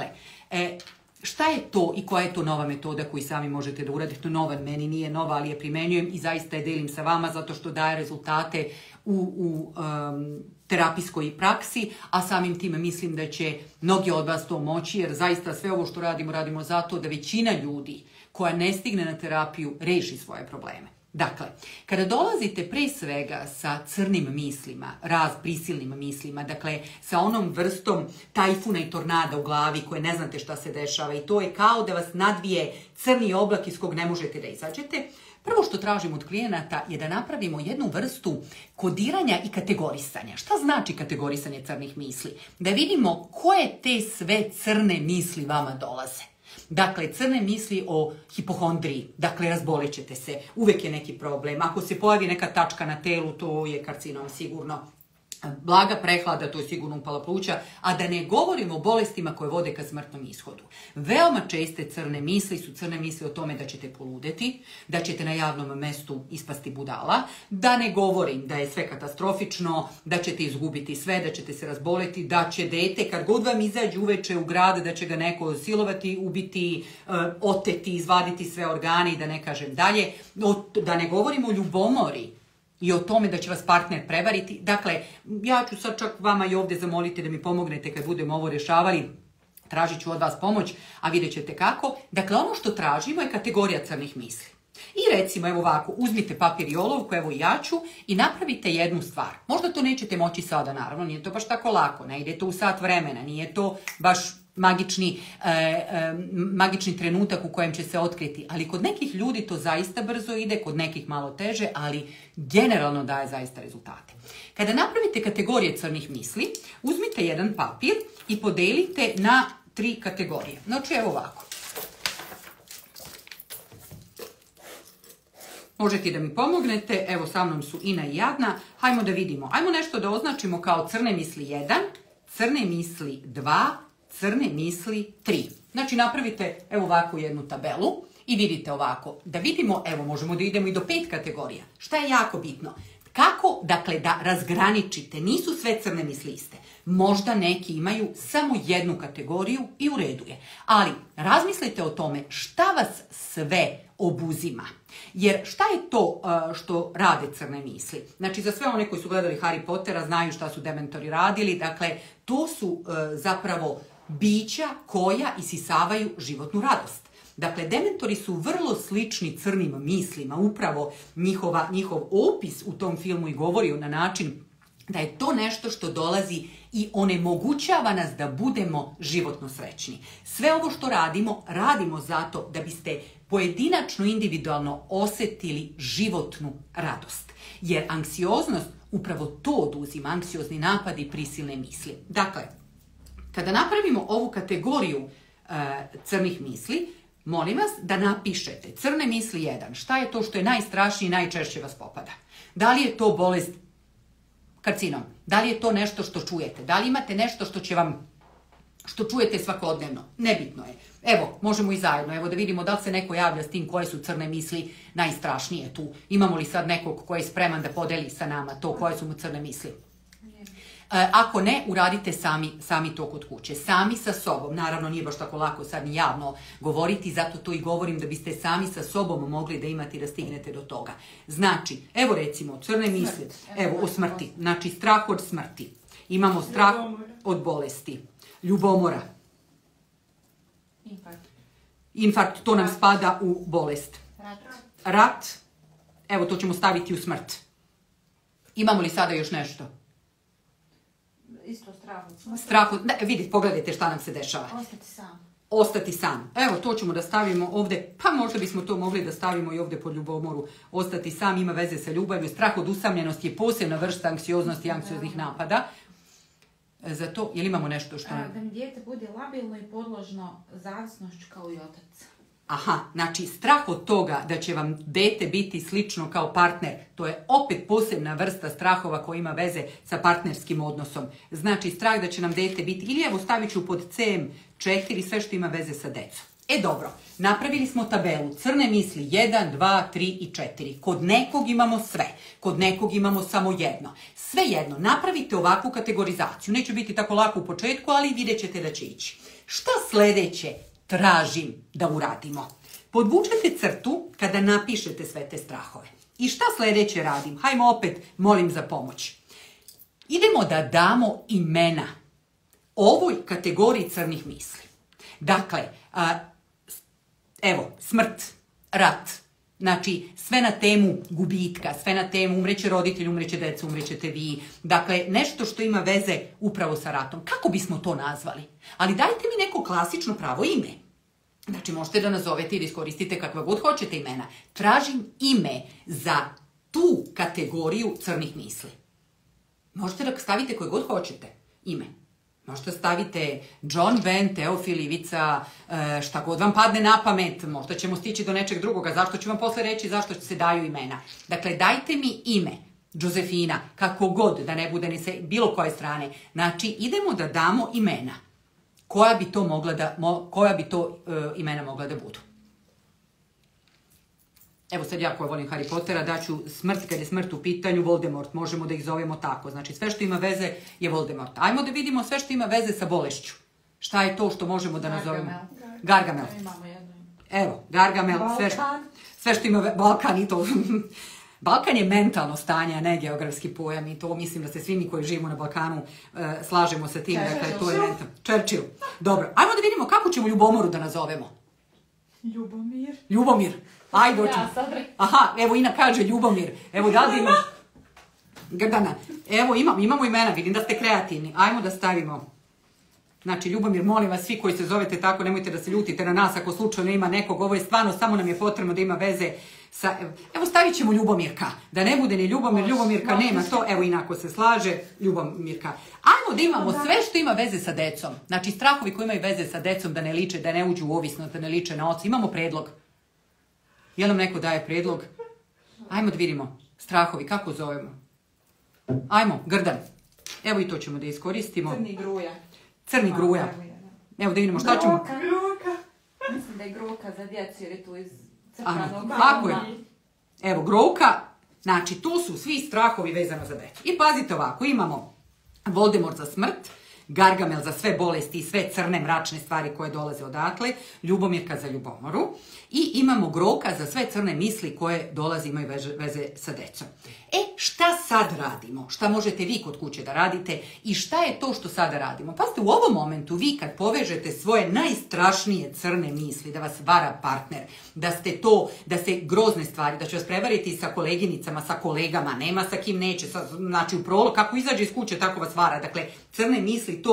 šta je to i koja je to nova metoda koju sami možete da uradite? Nova meni nije nova, ali je primenjujem i zaista je delim sa vama zato što daje rezultate u terapijskoj praksi, a samim tim mislim da će mnogi od vas to moći, jer zaista sve ovo što radimo zato da većina ljudi koja ne stigne na terapiju reši svoje probleme. Dakle, kada dolazite pre svega sa crnim mislima, prisilnim mislima, dakle sa onom vrstom tajfuna i tornada u glavi koje ne znate šta se dešava i to je kao da vas nadvije crni oblak iz kog ne možete da izađete, prvo što tražimo od klijenata je da napravimo jednu vrstu kodiranja i kategorisanja. Šta znači kategorisanje crnih misli? Da vidimo koje te sve crne misli vama dolaze. Dakle, crne misli o hipohondriji, dakle, razbolit ćete se, uvek je neki problem. Ako se pojavi neka tačka na telu, to je karcinom sigurno. Blaga prehlada, to je sigurno upala pluća, a da ne govorimo o bolestima koje vode ka smrtnom ishodu. Veoma česte crne misli su crne misli o tome da ćete poludeti, da ćete na javnom mestu ispasti budala, da ne govorim da je sve katastrofično, da ćete izgubiti sve, da ćete se razboleti, da će dete, kad god vam izađe uveče u grad, da će ga neko silovati, ubiti, oteti, izvaditi sve organe i da ne kažem dalje, da ne govorimo o ljubomori, i o tome da će vas partner prevariti. Dakle, ja ću sad čak vama i ovdje zamoliti da mi pomognete kad budemo ovo rješavali. Tražit ću od vas pomoć, a vidjet ćete kako. Dakle, ono što tražimo je kategorija crnih misli. I recimo, evo ovako, uzmite papir i olovku, evo i ja ću, i napravite jednu stvar. Možda to nećete moći sada, naravno, nije to baš tako lako, ne ide to u sat vremena, nije to baš magični trenutak u kojem će se otkriti. Ali kod nekih ljudi to zaista brzo ide, kod nekih malo teže, ali generalno daje zaista rezultate. Kada napravite kategorije crnih misli, uzmite jedan papir i podelite na 3 kategorije. Znači, evo ovako. Možete da mi pomognete, evo sa mnom su Ina i Jadna. Hajmo da vidimo. Hajmo nešto da označimo kao crne misli 1, crne misli 2, crne misli 3. Znači napravite evo ovako jednu tabelu i vidite ovako. Da vidimo, evo možemo da idemo i do 5 kategorija. Šta je jako bitno? Kako, dakle, da razgraničite? Nisu sve crne misli iste. Možda neki imaju samo jednu kategoriju i u redu je. Ali razmislite o tome šta vas sve obuzima. Jer šta je to što rade crne misli? Znači, za sve one koji su gledali Harry Pottera znaju šta su dementori radili. Dakle, to su zapravo bića koja isisavaju životnu radost. Dakle, dementori su vrlo slični crnim mislima. Upravo njihov opis u tom filmu i govori na način da je to nešto što dolazi i onemogućava nas da budemo životno srećni. Sve ovo što radimo zato da biste pojedinačno, individualno osetili životnu radost. Jer anksioznost upravo to oduzima, anksiozni napadi i prisilne misli. Dakle, kada napravimo ovu kategoriju crnih misli, molim vas da napišete crne misli 1. Šta je to što je najstrašnije i najčešće vas popada? Da li je to bolest karcinom? Da li je to nešto što čujete? Da li imate nešto što čujete svakodnevno? Nebitno je. Evo, možemo i zajedno. Evo da vidimo da li se neko javlja s tim koje su crne misli najstrašnije tu. Imamo li sad nekog koji je spreman da podeli sa nama to koje su mu crne misli? Ako ne, uradite sami to kod kuće. Sami sa sobom. Naravno, nije baš tako lako sad ni javno govoriti, zato to i govorim da biste sami sa sobom mogli da imate i da stignete do toga. Znači, evo recimo, crne misli. Evo, o smrti. Znači, strah od smrti. Imamo strah od bolesti. Ljubomora. Infarkt, to nam spada u bolest. Rat. Evo, to ćemo staviti u smrt. Imamo li sada još nešto? Isto strah od... Vidite, pogledajte šta nam se dešava. Ostati sam. Evo, to ćemo da stavimo ovde, pa možda bismo to mogli da stavimo i ovde pod ljubomoru. Ostati sam ima veze sa ljubavlju. Strah od usamljenosti je posebna vrsta anksioznosti i anksioznih napada. Zato, jel imamo nešto što... Da mi dijete bude labilno i podložno zavisnošću kao i otac. Aha, znači strah od toga da će vam dete biti slično kao partner, to je opet posebna vrsta strahova koja ima veze sa partnerskim odnosom. Znači strah da će nam dete biti, ili evo stavit ću pod CM4 sve što ima veze sa decom. Dobro, napravili smo tabelu, crne misli 1, 2, 3 i 4. Kod nekog imamo sve, kod nekog imamo samo jedno. Svejedno, napravite ovakvu kategorizaciju. Neće biti tako lako u početku, ali vidjet ćete da će ići. Šta sledeće tražim da uradimo? Podvučete crtu kada napišete sve te strahove. I šta sledeće radim? Hajmo opet, molim za pomoć. Idemo da damo imena ovoj kategoriji crnih misli. Dakle, evo, smrt, rat, znači sve na temu gubitka, sve na temu umreće roditelj, umreće deca, umrećete vi. Dakle, nešto što ima veze upravo sa ratom. Kako bismo to nazvali? Ali dajte mi neko klasično pravo ime. Znači, možete da nazovete i da iskoristite kakva god hoćete imena. Tražim ime za tu kategoriju crnih misli. Možete da stavite koje god hoćete ime. Možda stavite John, Ben, Teofil, Ivica, šta god vam padne na pamet. Možda ćemo stići do nečeg drugoga. Zašto ću vam posle reći zašto se daju imena. Dakle, dajte mi ime. Josefina, kako god, da ne bude ni se bilo koje strane. Znači, idemo da damo imena. Koja bi to imena mogla da budu? Evo sad ja koja volim Harry Pottera, daću smrt, kad je smrt u pitanju, Voldemort, možemo da ih zovemo tako. Znači sve što ima veze je Voldemort. Ajmo da vidimo sve što ima veze sa bolešću. Šta je to što možemo da nazovemo? Gargamel. Evo, Gargamel, sve što ima Balkan i to. Balkan je mentalno stanje, a ne geografski pojam i to mislim da se svi mi koji živimo na Balkanu slažemo sa tim. Dakle, to je mentalno. Churchill. Dobro, ajmo da vidimo kako ćemo ljubomoru da nazovemo. Ljubomir. Ajde, oćemo. Aha, evo Ina kaže Ljubomir. Evo da li ima... Grdana. Evo imamo imena, vidim da ste kreativni. Ajmo da stavimo. Znači, Ljubomir, molim vas, svi koji se zovete tako, nemojte da se ljutite na nas ako slučajno ima nekog. Ovo je stvarno, samo nam je potrebno da ima veze sa... Evo stavit ćemo Ljubomirka. Da ne bude ni Ljubomir, Ljubomirka nema to. Evo inako se slaže, Ljubomirka. Ajmo da imamo sve što ima veze sa decom. Znači, strahovi koji imaju veze sa decom da ne liče, da ne uđu u ovisnost, da ne liče na oca. Imamo predlog. Jel nam neko daje predlog? Ajmo da vidimo. Strahovi, kako zovemo? Ajmo, Grdan. Evo i to ćemo da iskoristimo. Crni gruja. Evo da vidimo šta ćemo... Groka. Mislim da je groka za djecu jer je tu iz crkvanog. Tako je. Evo, groka. Znači, tu su svi strahovi vezano za decu. I pazite ovako, imamo Voldemort za smrt, Gargamel za sve bolesti i sve crne mračne stvari koje dolaze odatle, Ljubomirka za ljubomoru i imamo Groka za sve crne misli koje dolaze imaju veze sa decom. Šta sad radimo? Šta možete vi kod kuće da radite i šta je to što sada radimo? Pazite, u ovom momentu vi kad povežete svoje najstrašnije crne misli, da vas vara partner, da ste grozne stvari, da će vas prevariti sa koleginicama, sa kolegama, nema sa kim neće, znači u prolog, kako izađe iz kuće, tako vas vara. Dakle, crne misli, to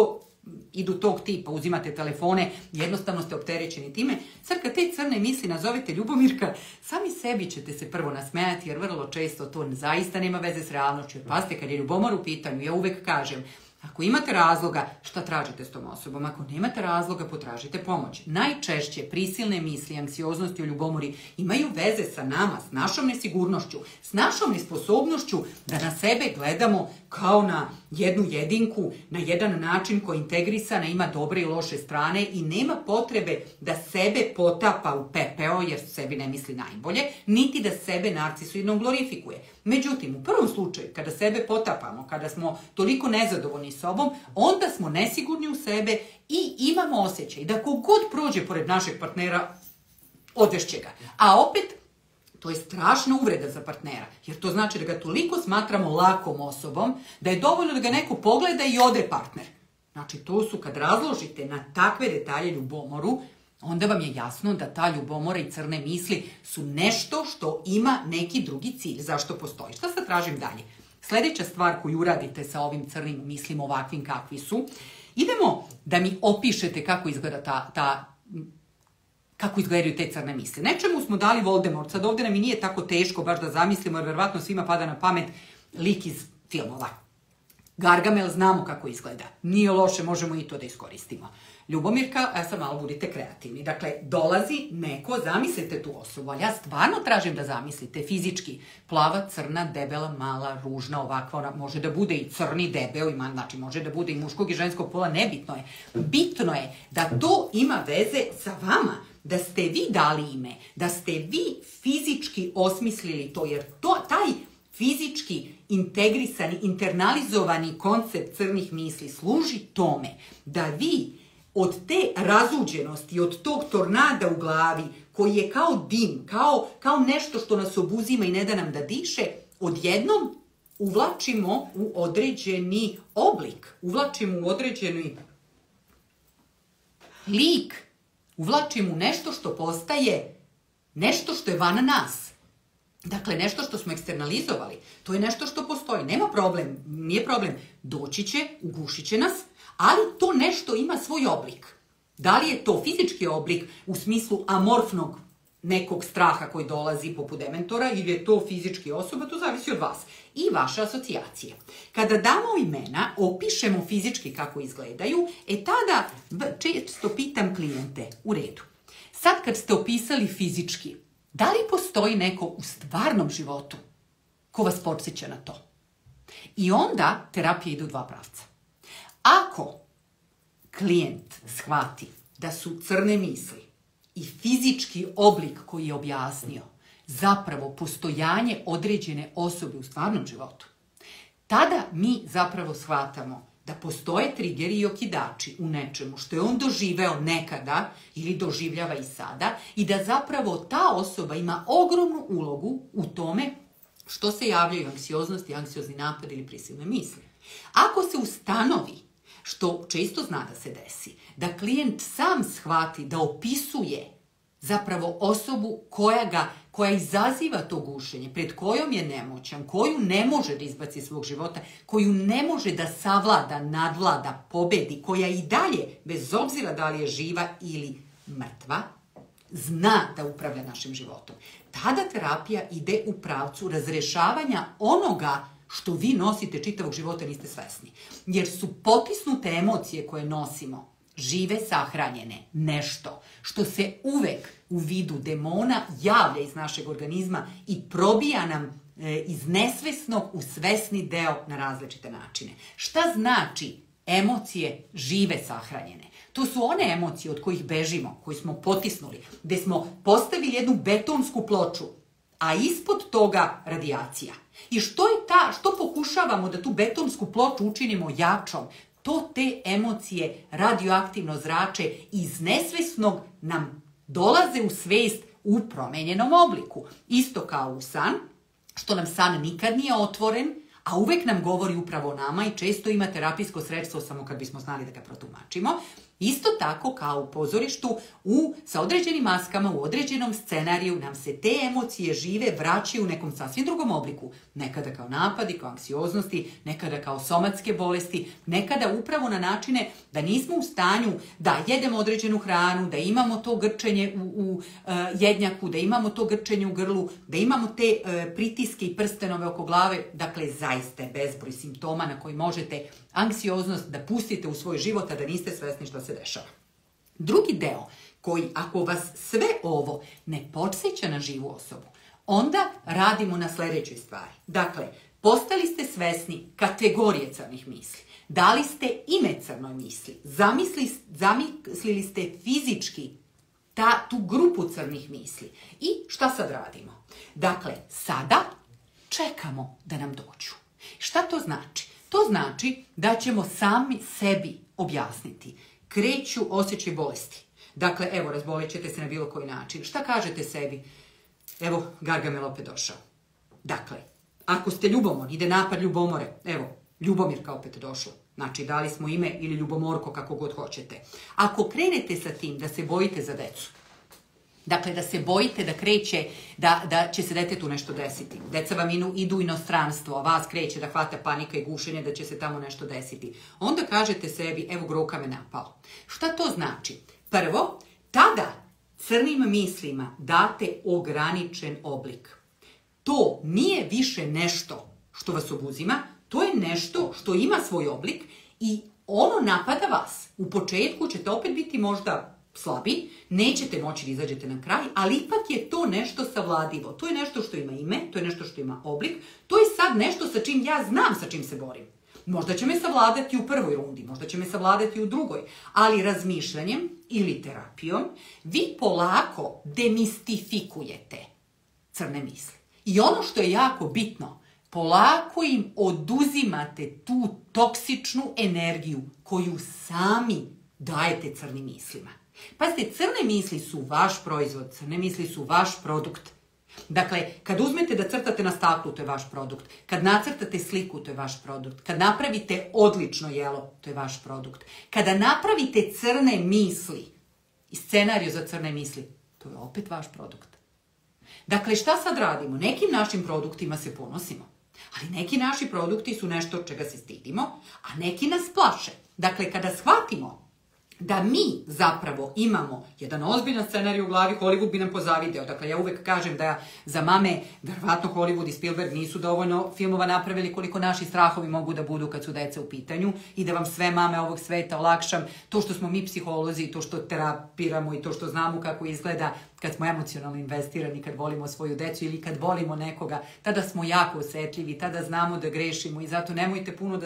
idu tog tipa, uzimate telefone, jednostavno ste opterećeni time. Sad kad te crne misli nazovete Ljubomirka, sami sebi ćete se prvo nasmejati, jer vrlo često to zaista nema veze s realnošću. Jer pazite, kad je ljubomor u pitanju, ja uvek kažem, ako imate razloga, šta tražite s tom osobom? Ako nemate razloga, potražite pomoć. Najčešće prisilne misli, anksioznosti o ljubomori imaju veze sa nama, s našom nesigurnošću, s našom nesposobnošću da na sebe gledamo kao na jednu jedinku, na jedan način koji je integrisan, ima dobre i loše strane i nema potrebe da sebe potapa u pepeo, jer sebi ne misli najbolje, niti da sebe narcisoidno glorifikuje. Međutim, u prvom slučaju, kada sebe potapamo, kada smo toliko nezadovoljni sobom, onda smo nesigurni u sebe i imamo osjećaj da kogod prođe pored našeg partnera, odvešće ga. A opet, to je strašna uvreda za partnera, jer to znači da ga toliko smatramo lakom osobom, da je dovoljno da ga neko pogleda i ode partner. Znači, to su kad razložite na takve detalje ljubomoru, onda vam je jasno da ta ljubomora i crne misli su nešto što ima neki drugi cilj. Zašto postoji? Šta sad tražim dalje? Sljedeća stvar koju uradite sa ovim crnim mislima ovakvim kakvi su, idemo da mi opišete kako izgleda kako izgledaju te crne misli. Nečemu smo dali Voldemort, sad ovdje nam i nije tako teško baš da zamislimo, jer verovatno svima pada na pamet lik iz filmova. Gargamel znamo kako izgleda. Nije loše, možemo i to da iskoristimo. Ljubomirka, ja sad malo budite kreativni. Dakle, dolazi neko, zamislite tu osobu, ali ja stvarno tražim da zamislite fizički. Plava, crna, debela, mala, ružna, ovakva, ona može da bude i crni, debel, znači može da bude i muškog i ženskog pola, nebitno je. Bitno je da to ima veze sa vama, da ste vi dali ime, da ste vi fizički osmislili to, jer taj fizički integrisani, internalizovani koncept crnih misli služi tome da vi od te razuđenosti, od tog tornada u glavi, koji je kao dim, kao nešto što nas obuzima i ne da nam da diše, odjednom uvlačimo u određeni oblik, uvlačimo u određeni lik, uvlačimo u nešto što postaje nešto što je van nas. Dakle, nešto što smo eksternalizovali, to je nešto što postoji. Nema problem, nije problem. Doći će, ugušit će nas, ali to nešto ima svoj oblik. Da li je to fizički oblik u smislu amorfnog nekog straha koji dolazi poput dementora ili je to fizički osoba, to zavisi od vas i vaše asocijacije. Kada damo imena, opišemo fizički kako izgledaju, tada često pitam klijente, u redu. Sad kad ste opisali fizički, da li postoji neko u stvarnom životu ko vas podsjeća na to? I onda terapija ide u dva pravca. Ako klijent shvati da su crne misli i fizički oblik koji je objasnio zapravo postojanje određene osobe u stvarnom životu, tada mi zapravo shvatamo da postoje trigeri i okidači u nečemu što je on doživeo nekada ili doživljava i sada i da zapravo ta osoba ima ogromnu ulogu u tome što se javljaju anksioznosti, anksiozni napad ili prisilne misli. Ako se ustanovi, što često zna da se desi, da klijent sam shvati da opisuje zapravo osobu koja izaziva to gušenje, pred kojom je nemoćan, koju ne može da izbaci iz svog života, koju ne može da savlada, nadvlada, pobedi, koja i dalje, bez obzira da li je živa ili mrtva, zna da upravlja našim životom. Tada terapija ide u pravcu razrešavanja onoga što vi nosite čitavog života niste svesni. Jer su potisnute emocije koje nosimo žive sahranjene, nešto što se uvek u vidu demona javlja iz našeg organizma i probija nam iz nesvesnog u svesni deo na različite načine. Šta znači emocije žive sahranjene? To su one emocije od kojih bežimo, koje smo potisnuli, gde smo postavili jednu betonsku ploču, a ispod toga radijacija. I što pokušavamo da tu betonsku ploču učinimo jačom? To te emocije radioaktivno zrače iz nesvesnog nam dolaze u svest u promenjenom obliku. Isto kao u san, što nam san nikad nije otvoren, a uvek nam govori upravo o nama i često ima terapijsko sredstvo samo kad bismo znali da ga protumačimo. Isto tako kao u pozorištu, sa određenim maskama, u određenom scenariju nam se te emocije žive, vraćaju u nekom sasvim drugom obliku. Nekada kao napadi, kao anksioznosti, nekada kao somatske bolesti, nekada upravo na načine da nismo u stanju da jedemo određenu hranu, da imamo to grčenje u jednjaku, da imamo to grčenje u grlu, da imamo te pritiske i prstenove oko glave. Dakle, zaista je bezbroj simptoma na koji možete anksioznost da pustite u svoj život, a da niste svesni što se dešava. Drugi deo koji, ako vas sve ovo ne podsjeća na živu osobu, onda radimo na sljedećoj stvari. Dakle, postali ste svesni kategorije crnih misli. Dali ste ime crnoj misli. Zamislili ste fizički tu grupu crnih misli. I šta sad radimo? Dakle, sada čekamo da nam dođu. Šta to znači? To znači da ćemo sami sebi objasniti. Kreću osjećaj bolesti. Dakle, evo, razbolit ćete se na bilo koji način. Šta kažete sebi? Evo, Gargamel opet došao. Dakle, ako ste ljubomor, ide napad ljubomore. Evo, Ljubomirka opet došla. Znači, dali smo ime ili ljubomorko, kako god hoćete. Ako krenete sa tim da se bojite za decu, dakle, da se bojite da kreće, da će se detetu nešto desiti. Deca vam idu u inostranstvo, a vas kreće da hvata panika i gušenje da će se tamo nešto desiti. Onda kažete sebi, evo, Groka me napao. Šta to znači? Prvo, tada crnim mislima date ograničen oblik. To nije više nešto što vas obuzima, to je nešto što ima svoj oblik i ono napada vas. U početku ćete opet biti možda slabi, nećete moći da izađete na kraj, ali ipak je to nešto savladivo. To je nešto što ima ime, to je nešto što ima oblik, to je sad nešto sa čim ja znam sa čim se borim. Možda će me savladati u prvoj rundi, možda će me savladati u drugoj, ali razmišljanjem ili terapijom vi polako demistifikujete crne misli. I ono što je jako bitno, polako im oduzimate tu toksičnu energiju koju sami dajete crnim mislima. Pazite, crne misli su vaš proizvod, crne misli su vaš produkt. Dakle, kad uzmete da crtate na staklu, to je vaš produkt. Kad nacrtate sliku, to je vaš produkt. Kad napravite odlično jelo, to je vaš produkt. Kada napravite crne misli i scenariju za crne misli, to je opet vaš produkt. Dakle, šta sad radimo? Nekim našim produktima se ponosimo, ali neki naši produkti su nešto čega se stidimo, a neki nas plaše. Dakle, kada shvatimo da mi zapravo imamo jedan ozbiljan scenarij u glavi, Hollywood bi nam pozavideo. Dakle, ja uvek kažem da za mame, verovatno Hollywood i Spielberg nisu dovoljno filmova napravili koliko naši strahovi mogu da budu kad su deca u pitanju i da vam sve mame ovog sveta olakšam. To što smo mi psiholozi, to što terapiramo i to što znamo kako izgleda kad smo emocionalno investirani, kad volimo svoju decu ili kad volimo nekoga, tada smo jako osetljivi, tada znamo da grešimo i zato nemojte puno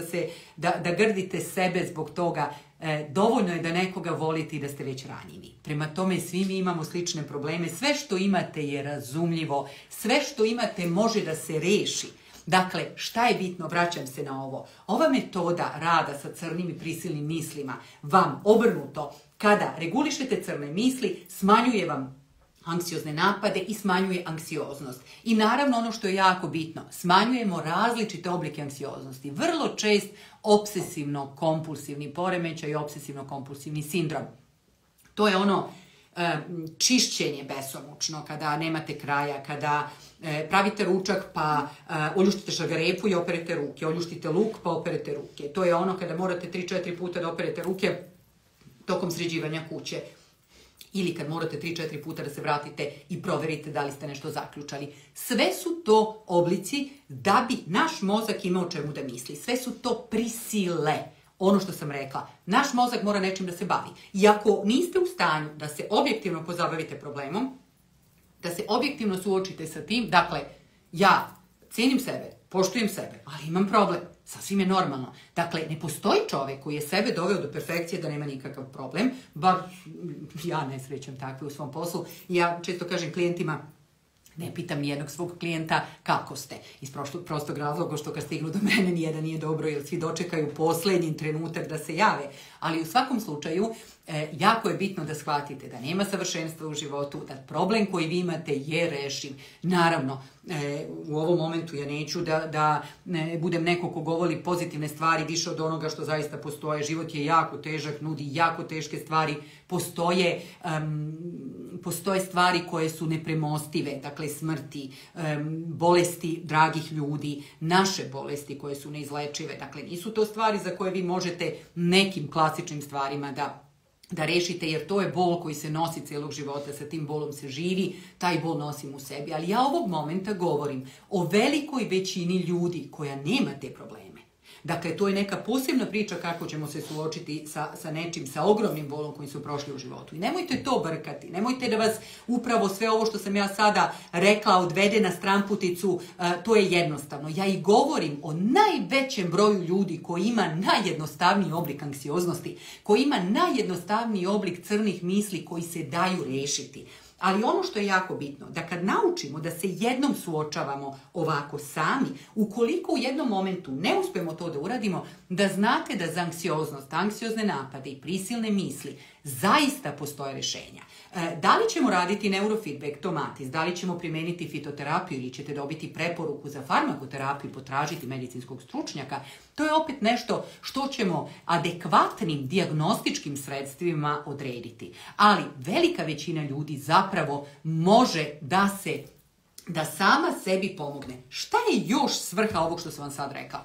da grdite sebe zbog toga. Dovoljno je da nekoga volite i da ste već ranjivi. Prema tome, svi mi imamo slične probleme. Sve što imate je razumljivo. Sve što imate može da se reši. Dakle, šta je bitno? Vraćam se na ovo. Ova metoda rada sa crnim i prisilnim mislima vam obrnuto, kada regulišete crne misli, smanjuje vam anksiozne napade i smanjuje anksioznost. I naravno ono što je jako bitno, smanjujemo različite oblike anksioznosti. Vrlo čest obsesivno-kompulsivni poremećaj i obsesivno-kompulsivni sindrom. To je ono čišćenje besomučno, kada nemate kraja, kada pravite ručak pa oljuštite šargarepu i operete ruke, oljuštite luk pa operete ruke. To je ono kada morate 3-4 puta da operete ruke tokom sređivanja kuće. Ili kad morate 3-4 puta da se vratite i proverite da li ste nešto zaključali. Sve su to oblici da bi naš mozak imao o čemu da misli. Sve su to prisile. Ono što sam rekla, naš mozak mora nečim da se bavi. I ako niste u stanju da se objektivno pozabavite problemom, da se objektivno suočite sa tim, dakle, ja cenim sebe, poštujem sebe, ali imam problem. Sasvim je normalno. Dakle, ne postoji čovjek koji je sebe doveo do perfekcije da nema nikakav problem, bar ja ne srećem takve u svom poslu. Ja često kažem klijentima, Ne pitam nijednog svog klijenta kako ste. Iz prostog razloga što kad stignu do mene nijedan nije dobro jer svi dočekaju posljednji trenutak da se jave. Ali u svakom slučaju jako je bitno da shvatite da nema savršenstva u životu, da problem koji vi imate je rešiv. Naravno, u ovom momentu ja neću da budem neko ko govori pozitivne stvari više od onoga što zaista postoje. Život je jako težak, nudi jako teške stvari. Postoje stvari koje su nepremostive, dakle smrti, bolesti dragih ljudi, naše bolesti koje su neizlečive. Dakle, nisu to stvari za koje vi možete nekim klasičnim stvarima da rešite, jer to je bol koji se nosi cijelog života, sa tim bolom se živi, taj bol nosim u sebi. Ali ja ovog momenta govorim o velikoj većini ljudi koja nema te probleme. Dakle, to je neka posebna priča kako ćemo se suočiti sa nečim, sa ogromnim bolom koji su prošli u životu. I nemojte to brkati, nemojte da vas upravo sve ovo što sam ja sada rekla odvede na stranputicu, to je jednostavno. Ja i govorim o najvećem broju ljudi koji ima najjednostavniji oblik anksioznosti, koji ima najjednostavniji oblik crnih misli koji se daju rešiti. Ali ono što je jako bitno, da kad naučimo da se jednom suočavamo ovako sami, ukoliko u jednom momentu ne uspemo to da uradimo, da znate da za anksioznost, anksiozne napade i prisilne misli zaista postoje rješenja. Da li ćemo raditi neurofeedback, tomatis, da li ćemo primeniti fitoterapiju ili ćete dobiti preporuku za farmakoterapiju, potražiti medicinskog stručnjaka, to je opet nešto što ćemo adekvatnim dijagnostičkim sredstvima odrediti. Ali velika većina ljudi zapravo može da sama sebi pomogne. Šta je još svrha ovog što sam vam sad rekao?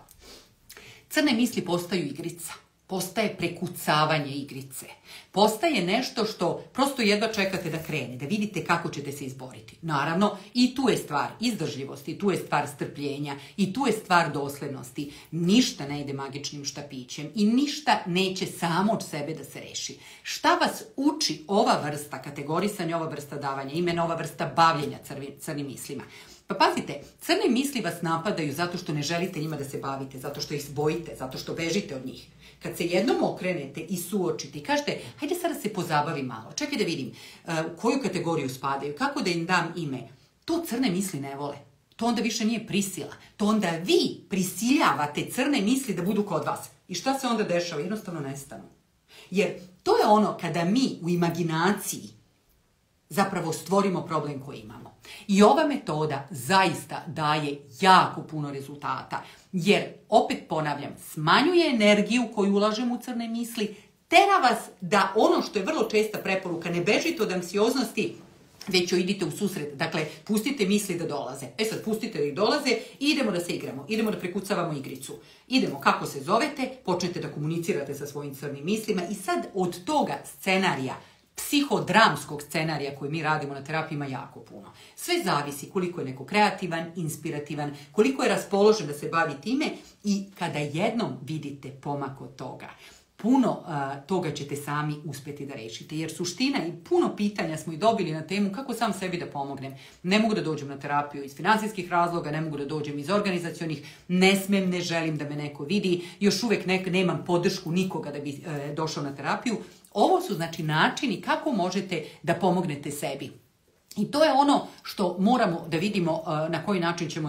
Crne misli postaju igrica. Postaje prekucavanje igrice. Postaje nešto što prosto jedva čekate da krene, da vidite kako ćete se izboriti. Naravno, i tu je stvar izdržljivosti, tu je stvar strpljenja, i tu je stvar doslednosti. Ništa ne ide magičnim štapićem i ništa neće samo od sebe da se reši. Šta vas uči ova vrsta kategorisanja, ova vrsta davanja imena, ova vrsta bavljenja crnim mislima? Pa pazite, crne misli vas napadaju zato što ne želite njima da se bavite, zato što ih bojite, zato što bežite od njih. Kad se jednom okrenete i suočite i kažete, hajde sad da se pozabavim malo, čekaj da vidim u koju kategoriju spadaju, kako da im dam ime, to crne misli ne vole. To onda više nije prisila. To onda vi prisiljavate crne misli da budu kod vas. I šta se onda dešava? Jednostavno nestanu. Jer to je ono kada mi u imaginaciji zapravo stvorimo problem koji imamo. I ova metoda zaista daje jako puno rezultata, jer, opet ponavljam, smanjuje energiju koju ulažemo u crne misli, tera vas da ono što je vrlo česta preporuka, ne bežite od anksioznosti, već joj idite u susret. Dakle, pustite misli da dolaze. Sad, pustite da ih dolaze i idemo da se igramo. Idemo da prekucavamo igricu. Idemo, kako se zovete, počnete da komunicirate sa svojim crnim mislima i sad od toga scenarija, psihodramskog scenarija koji mi radimo na terapiji ima jako puno. Sve zavisi koliko je neko kreativan, inspirativan, koliko je raspoložen da se bavi time i kada jednom vidite pomak od toga, puno toga ćete sami uspjeti da rešite. Jer suština i puno pitanja smo i dobili na temu kako sam sebi da pomognem. Ne mogu da dođem na terapiju iz finansijskih razloga, ne mogu da dođem iz organizacionih, ne smem, ne želim da me neko vidi, još uvek nemam podršku nikoga da bi došao na terapiju. Ovo su znači načini kako možete da pomognete sebi. I to je ono što moramo da vidimo na koji način ćemo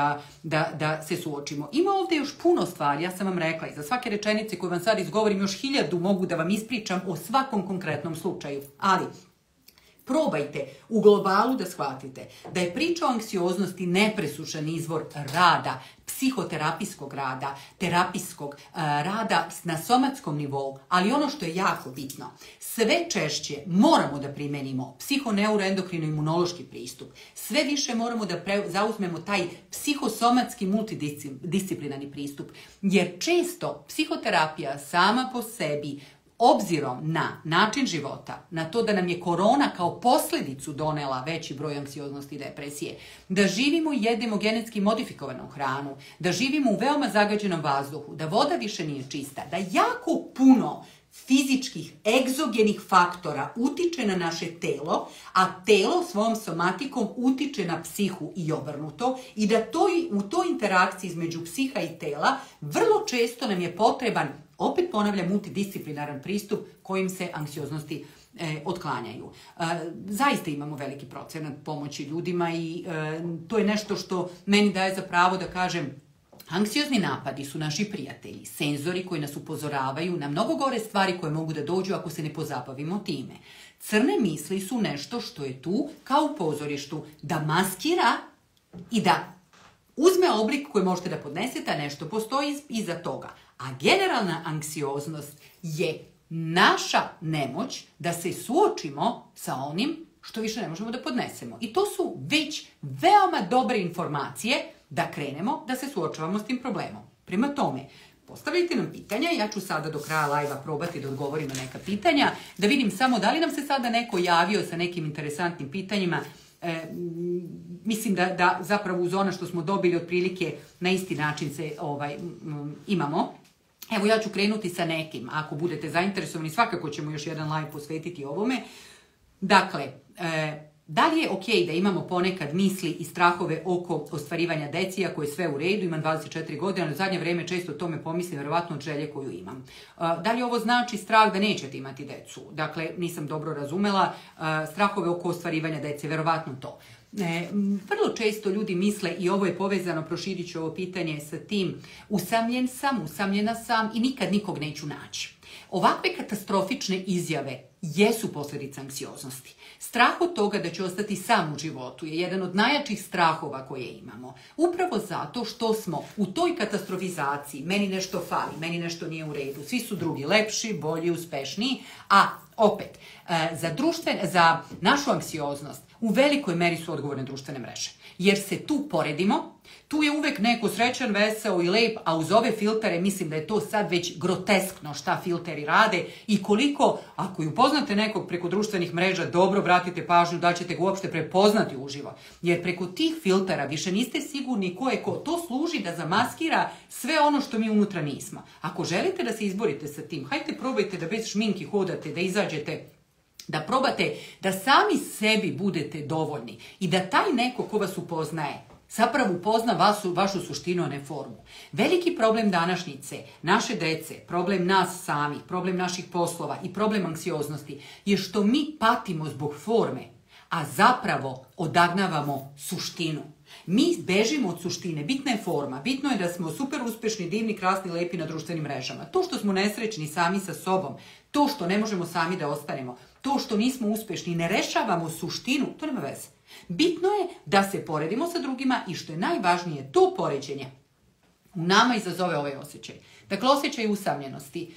da se suočimo. Ima ovdje još puno stvari, ja sam vam rekla, i za svake rečenice koju vam sad izgovorim još 1000 mogu da vam ispričam o svakom konkretnom slučaju. Ali probajte u globalu da shvatite da je priča o anksioznosti nepresušan izvor rada, psihoterapijskog rada, terapijskog rada na somatskom nivou, ali ono što je jako bitno, sve češće moramo da primenimo psihoneuroendokrino-imunološki pristup, sve više moramo da zauzmemo taj psihosomatski multidisciplinarni pristup, jer često psihoterapija sama po sebi, obzirom na način života, na to da nam je korona kao posljedicu donela veći broj anksioznosti i depresije, da živimo i jedemo genetski modifikovanu hranu, da živimo u veoma zagađenom vazduhu, da voda više nije čista, da jako puno fizičkih, egzogenih faktora utiče na naše telo, a telo svojom somatikom utiče na psihu i obrnuto, i da u toj interakciji između psiha i tela vrlo često nam je potreban, opet ponavljam, multidisciplinaran pristup kojim se anksioznosti otklanjaju. Zaista imamo veliki procenat pomoći ljudima i to je nešto što meni daje za pravo da kažem, anksiozni napadi su naši prijatelji, senzori koji nas upozoravaju na mnogo gore stvari koje mogu da dođu ako se ne pozabavimo time. Crne misli su nešto što je tu, kao u pozorištu, da maskira i da uzme oblik koji možete da podnesete, a nešto postoji iza toga. A generalna anksioznost je naša nemoć da se suočimo sa onim što više ne možemo da podnesemo. I to su već veoma dobre informacije da krenemo da se suočavamo s tim problemom. Prema tome, postavljajte nam pitanja, ja ću sada do kraja live-a probati da odgovorim na neka pitanja, da vidim samo da li nam se sada neko javio sa nekim interesantnim pitanjima. Mislim da zapravo uz ono što smo dobili otprilike na isti način se imamo. Evo ja ću krenuti sa nekim, ako budete zainteresovani, svakako ćemo još jedan live posvetiti ovome. Dakle, da li je okej da imamo ponekad misli i strahove oko ostvarivanja dece, ako je sve u redu, imam 24 godine, ali u zadnje vreme često o tome pomislim, verovatno od želje koju imam. Da li ovo znači strah da nećete imati decu? Dakle, nisam dobro razumela, strahove oko ostvarivanja dece, verovatno to. Vrlo često ljudi misle, i ovo je povezano, proširit ću ovo pitanje sa tim, usamljen sam, usamljena sam i nikad nikog neću naći. Ovakve katastrofične izjave jesu posljedica anksioznosti. Strah od toga da će ostati sam u životu je jedan od najjačih strahova koje imamo. Upravo zato što smo u toj katastrofizaciji, meni nešto fali, meni nešto nije u redu, svi su drugi lepši, bolji, uspešniji, a opet, za našu anksioznost u velikoj meri su odgovorne društvene mreže. Jer se tu poredimo, tu je uvek neko srećan, veseo i lep, a uz ove filtere mislim da je to sad već groteskno šta filteri rade i koliko, ako i upoznate nekog preko društvenih mreža, dobro vratite pažnju da ćete ga uopšte prepoznati uživo. Jer preko tih filtera više niste sigurni ko je ko. To služi da zamaskira sve ono što mi unutra nismo. Ako želite da se izborite sa tim, hajde probajte da bez šminki hodate, da izađete, da probate da sami sebi budete dovoljni i da taj neko ko vas upoznaje zapravo upozna vašu suštinu, a ne formu. Veliki problem današnjice, naše dece, problem nas samih, problem naših poslova i problem anksioznosti je što mi patimo zbog forme, a zapravo odagnavamo suštinu. Mi bežimo od suštine, bitna je forma, bitno je da smo super uspešni, divni, krasni, lepi na društvenim mrežama. To što smo nesrećni sami sa sobom, to što ne možemo sami da ostanemo, to što nismo uspešni, ne rešavamo suštinu, to nema veze. Bitno je da se poredimo sa drugima i što je najvažnije, to poređenje u nama izazove ovaj osjećaj. Dakle, osjećaj usamljenosti.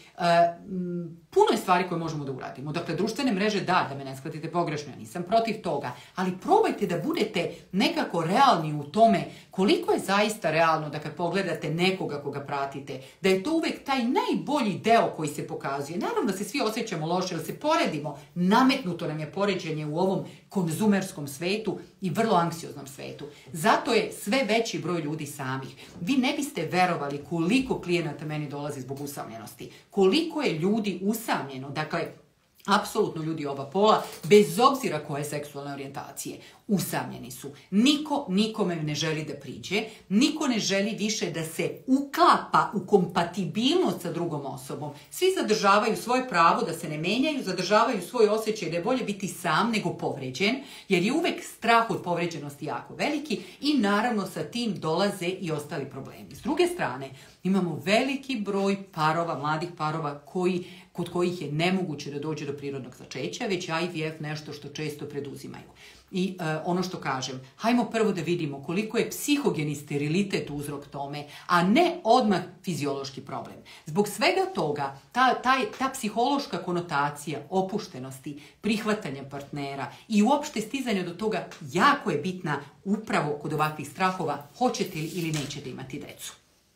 Puno je stvari koje možemo da uradimo. Dakle, društvene mreže, da me ne shvatite pogrešno, ja nisam protiv toga, ali probajte da budete nekako realni u tome koliko je zaista realno da kad pogledate nekoga koga pratite, da je to uvek taj najbolji deo koji se pokazuje. Naravno da se svi osjećamo loše, jer se poredimo, nametnuto nam je poređenje u ovom konzumerskom svetu i vrlo anksioznom svetu. Zato je sve veći broj ljudi samih. Vi ne biste verovali koliko klijenata meni dolazi zbog usamljenosti. Koliko je ljudi usamljeno, dakle, apsolutno ljudi oba pola, bez obzira koje seksualne orijentacije, usamljeni su. Niko nikome ne želi da priđe, niko ne želi više da se uklapa u kompatibilnost sa drugom osobom. Svi zadržavaju svoje pravo da se ne menjaju, zadržavaju svoj osjećaj da je bolje biti sam nego povređen, jer je uvek strah od povređenosti jako veliki i naravno sa tim dolaze i ostali problemi. S druge strane, imamo veliki broj parova, mladih parova kod kojih je nemoguće da dođe do prirodnog začeća, već IVF nešto što često preduzimaju. I ono što kažem, hajmo prvo da vidimo koliko je psihogeni sterilitet uzrok tome, a ne odmah fiziološki problem. Zbog svega toga, ta psihološka konotacija opuštenosti, prihvatanja partnera i uopšte stizanja do toga jako je bitna upravo kod ovakvih strahova, hoćete li ili nećete imati decu.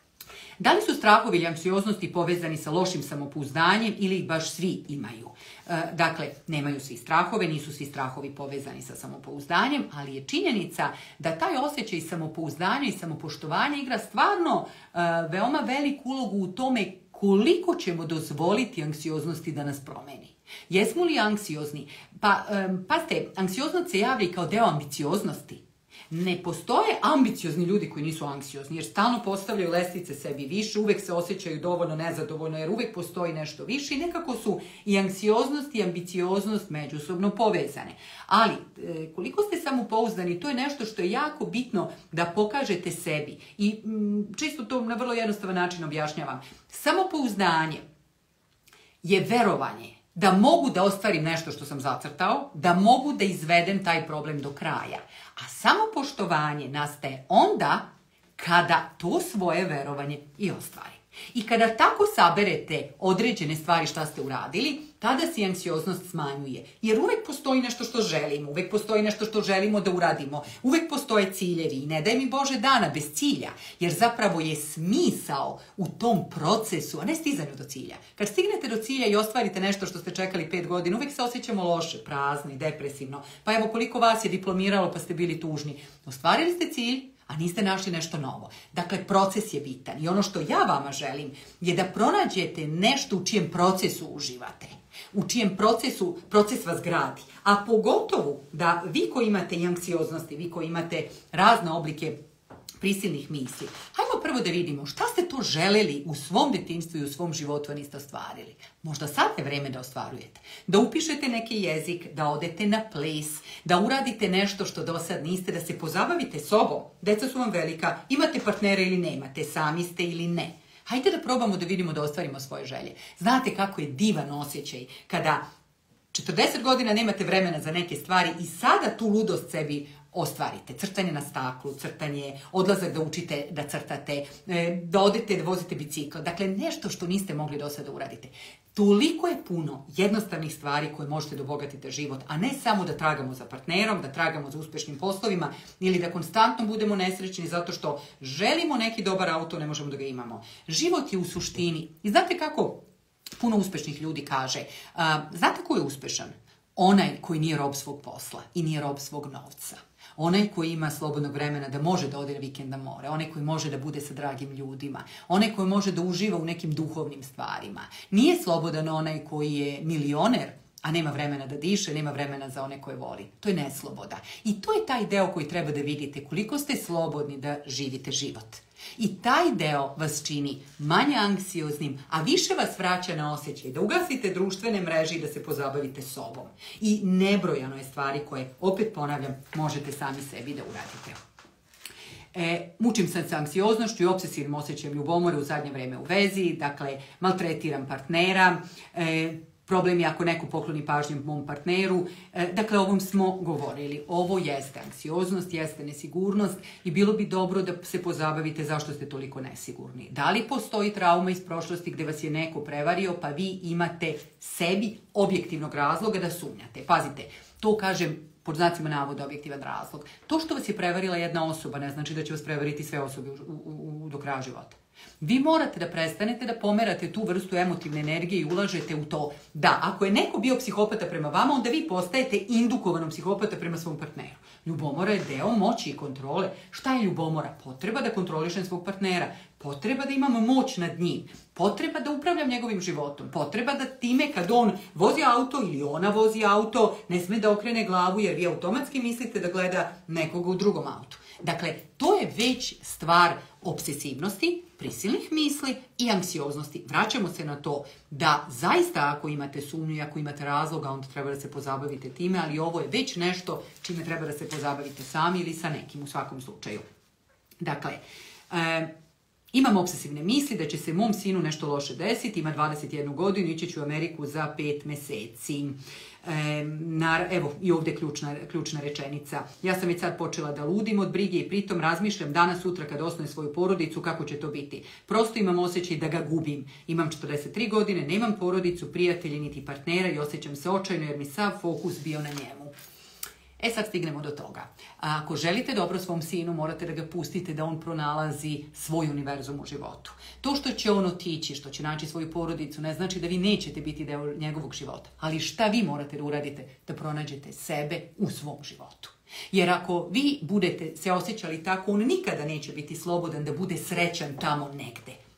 Da li su strahovi ili anksioznosti povezani sa lošim samopouzdanjem ili ih baš svi imaju? Dakle, nemaju svi strahove, nisu svi strahovi povezani sa samopouzdanjem, ali je činjenica da taj osjećaj samopouzdanja i samopoštovanja igra stvarno veoma veliku ulogu u tome koliko ćemo dozvoliti anksioznosti da nas promeni. Jesmo li anksiozni? Pazite, anksioznost se javlja i kao deo ambicioznosti. Ne postoje ambiciozni ljudi koji nisu anksiozni, jer stalno postavljaju lestvice sebi više, uvek se osjećaju dovoljno nezadovoljno, jer uvek postoji nešto više i nekako su i anksioznost i ambicioznost međusobno povezane. Ali, koliko ste samopouzdani, to je nešto što je jako bitno da pokažete sebi. I čisto to na vrlo jednostavan način objašnjavam. Samopouzdanje je verovanje da mogu da ostvarim nešto što sam zacrtao, da mogu da izvedem taj problem do kraja. A samopoštovanje nastaje onda kada to svoje verovanje i ostvari. I kada tako saberete određene stvari šta ste uradili, tada se anksioznost smanjuje. Jer uvek postoji nešto što želimo, uvek postoji nešto što želimo da uradimo, uvek postoje ciljevi i ne daj mi Bože dana bez cilja, jer zapravo je smisao u tom procesu, a ne stizanju do cilja. Kad stignete do cilja i ostvarite nešto što ste čekali 5 godina, uvek se osjećamo loše, prazno i depresivno. Pa evo koliko vas je diplomiralo pa ste bili tužni. Ostvarili ste cilj, a niste našli nešto novo. Dakle, proces je bitan. I ono što ja vama želim je da pronađete nešto u čijem procesu uživate. U čijem proces vas gradi. A pogotovo da vi koji imate i anksioznosti, vi koji imate razne oblike prisilnih misli. Hajmo prvo da vidimo šta ste to želeli u svom detinjstvu i u svom životu, a niste ostvarili. Možda sad je vreme da ostvarujete. Da upišete neki jezik, da odete na ples, da uradite nešto što do sad niste, da se pozabavite sobom. Deca su vam velika, imate partnera ili nemate, sami ste ili ne. Hajde da probamo da vidimo da ostvarimo svoje želje. Znate kako je divan osjećaj kada 40 godina nemate vremena za neke stvari i sada tu ludost sebi ostvarite. Crtanje na staklu, crtanje, odlazak da učite da crtate, da odete da vozite bicikl. Dakle, nešto što niste mogli do sada uradite. Toliko je puno jednostavnih stvari koje možete da obogatite život, a ne samo da tragamo za partnerom, da tragamo za uspešnim poslovima ili da konstantno budemo nesrećni zato što želimo neki dobar auto, ne možemo da ga imamo. Život je u suštini. I znate kako puno uspešnih ljudi kaže, znate ko je uspešan? Onaj koji nije rob svog posla i nije rob svog novca. Onaj koji ima slobodnog vremena da može da ode na vikend na more, onaj koji može da bude sa dragim ljudima, onaj koji može da uživa u nekim duhovnim stvarima. Nije slobodan onaj koji je milioner, a nema vremena da diše, nema vremena za one koje voli. To je nesloboda. I to je taj deo koji treba da vidite koliko ste slobodni da živite život. I taj deo vas čini manje anksioznim, a više vas vraća na osjećaj da ugasite društvene mreže i da se pozabavite sobom. I nebrojano je stvari koje, opet ponavljam, možete sami sebi da uradite. Mučim se sa anksioznošću i obsesivnim osjećajem ljubomore u zadnje vreme u vezi, dakle, maltretiram partnera, problem je ako neko pokloni pažnju mom partneru. Dakle, o ovom smo govorili. Ovo jeste anksioznost, jeste nesigurnost i bilo bi dobro da se pozabavite zašto ste toliko nesigurni. Da li postoji trauma iz prošlosti gde vas je neko prevario pa vi imate sebi objektivnog razloga da sumnjate? Pazite, to kažem pod znacima navoda objektivan razlog. To što vas je prevarila jedna osoba ne znači da će vas prevariti sve osobe do kraja života. Vi morate da prestanete da pomerate tu vrstu emotivne energije i ulažete u to da ako je neko bio psihopata prema vama, onda vi postajete indukovanom psihopata prema svom partneru. Ljubomora je deo moći i kontrole. Šta je ljubomora? Potreba da kontrolišem svog partnera. Potreba da imam moć nad njim. Potreba da upravljam njegovim životom. Potreba da time kad on vozi auto ili ona vozi auto, ne sme da okrene glavu jer vi automatski mislite da gleda nekoga u drugom autu. Dakle, to je već stvar obsesivnosti, prisilnih misli i anksioznosti. Vraćamo se na to da zaista ako imate sumnju i ako imate razloga, onda treba da se pozabavite time, ali ovo je već nešto čime treba da se pozabavite sami ili sa nekim u svakom slučaju. Dakle, imam obsesivne misli da će se mom sinu nešto loše desiti, ima 21 godinu, ići ću u Ameriku za 5 meseci. Evo, i ovdje ključna rečenica. Ja sam već sad počela da ludim od brige i pritom razmišljam danas, sutra kad osnujem svoju porodicu, kako će to biti. Prosto imam osjećaj da ga gubim. Imam 43 godine, nemam porodicu, prijatelji niti partnera i osjećam se očajno jer mi sav fokus bio na njemu. Sad stignemo do toga. Ako želite dobro svom sinu, morate da ga pustite da on pronalazi svoj univerzum u životu. To što će on otići, što će naći svoju porodicu, ne znači da vi nećete biti deo njegovog života. Ali šta vi morate da uradite? Da pronađete sebe u svom životu. Jer ako vi budete se osjećali tako, on nikada neće biti slobodan da bude srećan tamo negde.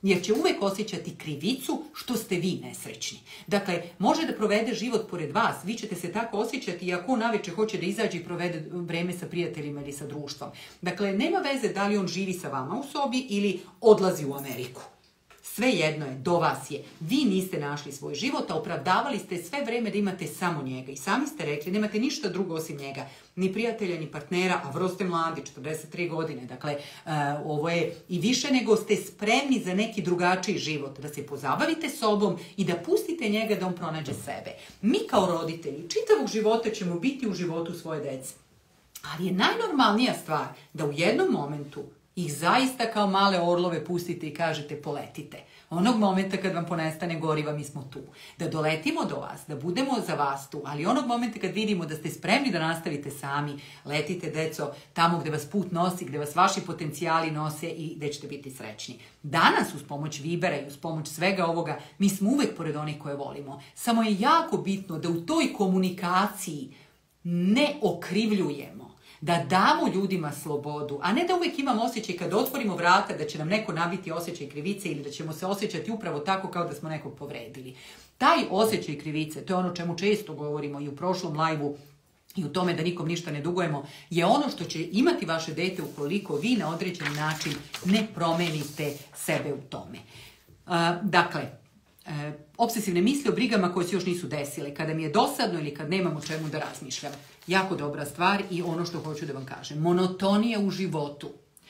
jer će uvek osjećati krivicu što ste vi nesrećni. Dakle, može da provede život pored vas, vi ćete se tako osjećati i ako naveče hoće da izađe i provede vreme sa prijateljima ili sa društvom. Dakle, nema veze da li on živi sa vama u sobi ili odlazi u Ameriku. Sve jedno je, do vas je. Vi niste našli svoj život, a opravdavali ste sve vreme da imate samo njega. I sami ste rekli, nemate ništa drugo osim njega. Ni prijatelja, ni partnera, a vrlo ste mladi, 43 godine. Dakle, ovo je i više nego ste spremni za neki drugačiji život. Da se pozabavite sobom i da pustite njega da on pronađe sebe. Mi kao roditelji čitavog života ćemo biti u životu svoje dece. Ali je najnormalnija stvar da u jednom momentu ih zaista kao male orlove pustite i kažete poletite. Onog momenta kad vam ponestane goriva, mi smo tu. Da doletimo do vas, da budemo za vas tu, ali onog momenta kad vidimo da ste spremni da nastavite sami, letite, deco, tamo gde vas put nosi, gde vas vaši potencijali nose i gde ćete biti srećni. Danas, uz pomoć Vibera i uz pomoć svega ovoga, mi smo uvek pored onih koje volimo. Samo je jako bitno da u toj komunikaciji ne okrivljujemo, da damo ljudima slobodu, a ne da uvek imamo osjećaj kad otvorimo vrata da će nam neko nabiti osjećaj krivice ili da ćemo se osjećati upravo tako kao da smo nekog povredili. Taj osjećaj krivice, to je ono o čemu često govorimo i u prošlom live-u i u tome da nikom ništa ne dugujemo, je ono što će imati vaše dete ukoliko vi na određeni način ne promenite sebe u tome. Dakle, obsesivne misli o brigama koje se još nisu desile, kada mi je dosadno ili kad nemam o čemu da razmišljam. Jako dobra stvar i ono što hoću da vam kažem. Monotonija u životu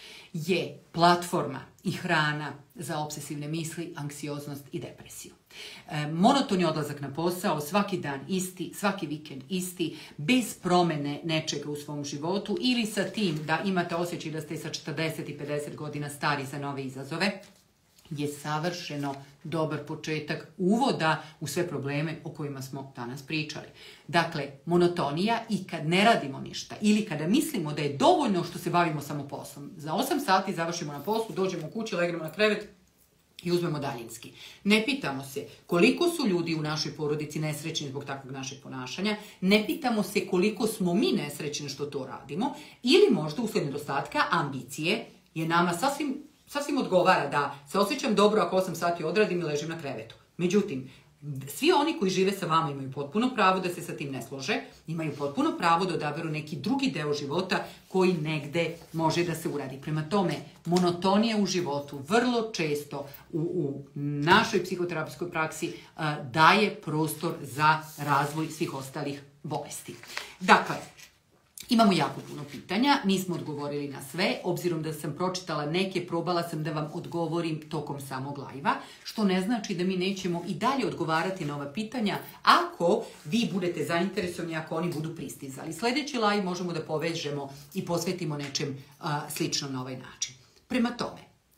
je platforma i hrana za obsesivne misli, anksioznost i depresiju. Monotoni odlazak na posao, svaki dan isti, svaki vikend isti, bez promene nečega u svom životu ili sa tim da imate osjećaj da ste sa 40 i 50 godina stari za nove izazove, je savršeno dobar početak uvoda u sve probleme o kojima smo danas pričali. Dakle, monotonija i kad ne radimo ništa ili kada mislimo da je dovoljno što se bavimo samo poslom. Za 8 sati završimo na poslu, dođemo u kući, legnemo na krevet i uzmemo daljinski. Ne pitamo se koliko su ljudi u našoj porodici nesrećni zbog takvog našeg ponašanja, ne pitamo se koliko smo mi nesrećni što to radimo ili možda usled nedostatka ambicije je nama sasvim odgovara da se osjećam dobro ako 8 sati odradim i ležim na krevetu. Međutim, svi oni koji žive sa vama imaju potpuno pravo da se sa tim ne slože, imaju potpuno pravo da odaberu neki drugi deo života koji negde može da se uradi. Prema tome, monotonija u životu vrlo često u našoj psihoterapijskoj praksi daje prostor za razvoj svih ostalih bolesti. Dakle, imamo jako puno pitanja, nismo odgovorili na sve, obzirom da sam pročitala neke, probala sam da vam odgovorim tokom samog live-a, što ne znači da mi nećemo i dalje odgovarati na ova pitanja ako vi budete zainteresovani, ako oni budu pristizali. Sljedeći live možemo da povežemo i posvetimo nečem sličnom na ovaj način. Prema tome,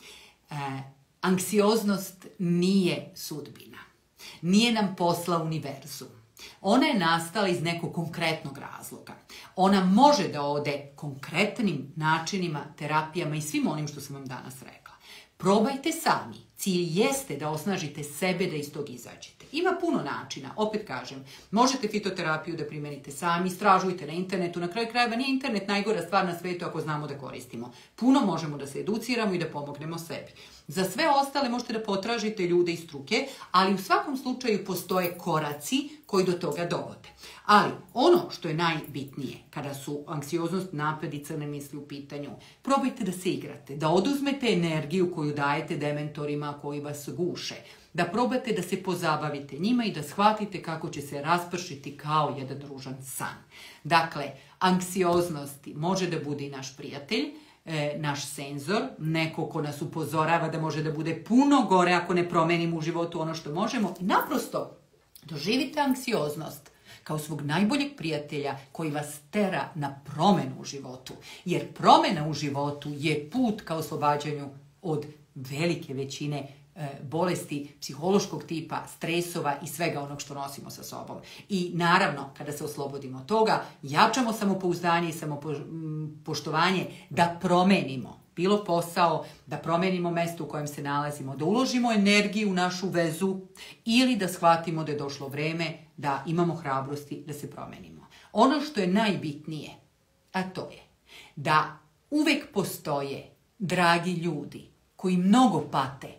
anksioznost nije sudbina, nije nam posla univerzum. Ona je nastala iz nekog konkretnog razloga. Ona može da ode konkretnim načinima, terapijama i svim onim što sam vam danas rekla. Probajte sami. Cilj jeste da osnažite sebe da iz tog izađete. Ima puno načina. Opet kažem, možete fitoterapiju da primenite sami, istražujte na internetu. Na kraju krajeva nije internet najgora stvar na svetu ako znamo da koristimo. Puno možemo da se educiramo i da pomognemo sebi. Za sve ostale možete da potražite ljude iz struke, ali u svakom slučaju postoje koraci koji do toga dovode. Ali ono što je najbitnije kada su anksioznost, napad i crne misli u pitanju, probajte da se igrate, da oduzmete energiju koju dajete dementorima koji vas guše, da probate da se pozabavite njima i da shvatite kako će se raspršiti kao jedan ružan san. Dakle, anksioznost može da bude i naš prijatelj, naš senzor, neko ko nas upozorava da može da bude puno gore ako ne promenimo u životu ono što možemo. I naprosto doživite anksioznost kao svog najboljeg prijatelja koji vas tera na promenu u životu. Jer promena u životu je put ka oslobađanju od velike većine bolesti psihološkog tipa, stresova i svega onog što nosimo sa sobom. I naravno, kada se oslobodimo toga, jačamo samopouzdanje i samopoštovanje da promenimo bilo posao, da promenimo mesto u kojem se nalazimo, da uložimo energiju u našu vezu ili da shvatimo da je došlo vreme da imamo hrabrosti da se promenimo. Ono što je najbitnije, a to je da uvek postoje dragi ljudi koji mnogo pate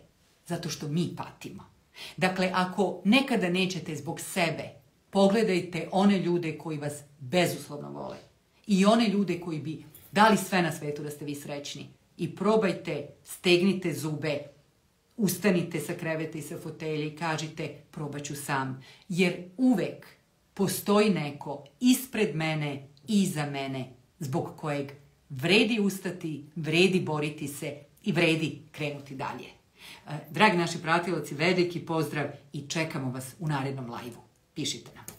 zato što mi patimo. Dakle, ako nekada nećete zbog sebe, pogledajte one ljude koji vas bezuslovno vole i one ljude koji bi dali sve na svetu da ste vi srećni i probajte, stegnite zube, ustanite sa kreveta i sa fotelje i kažite probat ću sam, jer uvek postoji neko ispred mene i iza mene zbog kojeg vredi ustati, vredi boriti se i vredi krenuti dalje. Dragi naši pratilaci, veliki pozdrav i čekamo vas u narednom live-u. Pišite nam.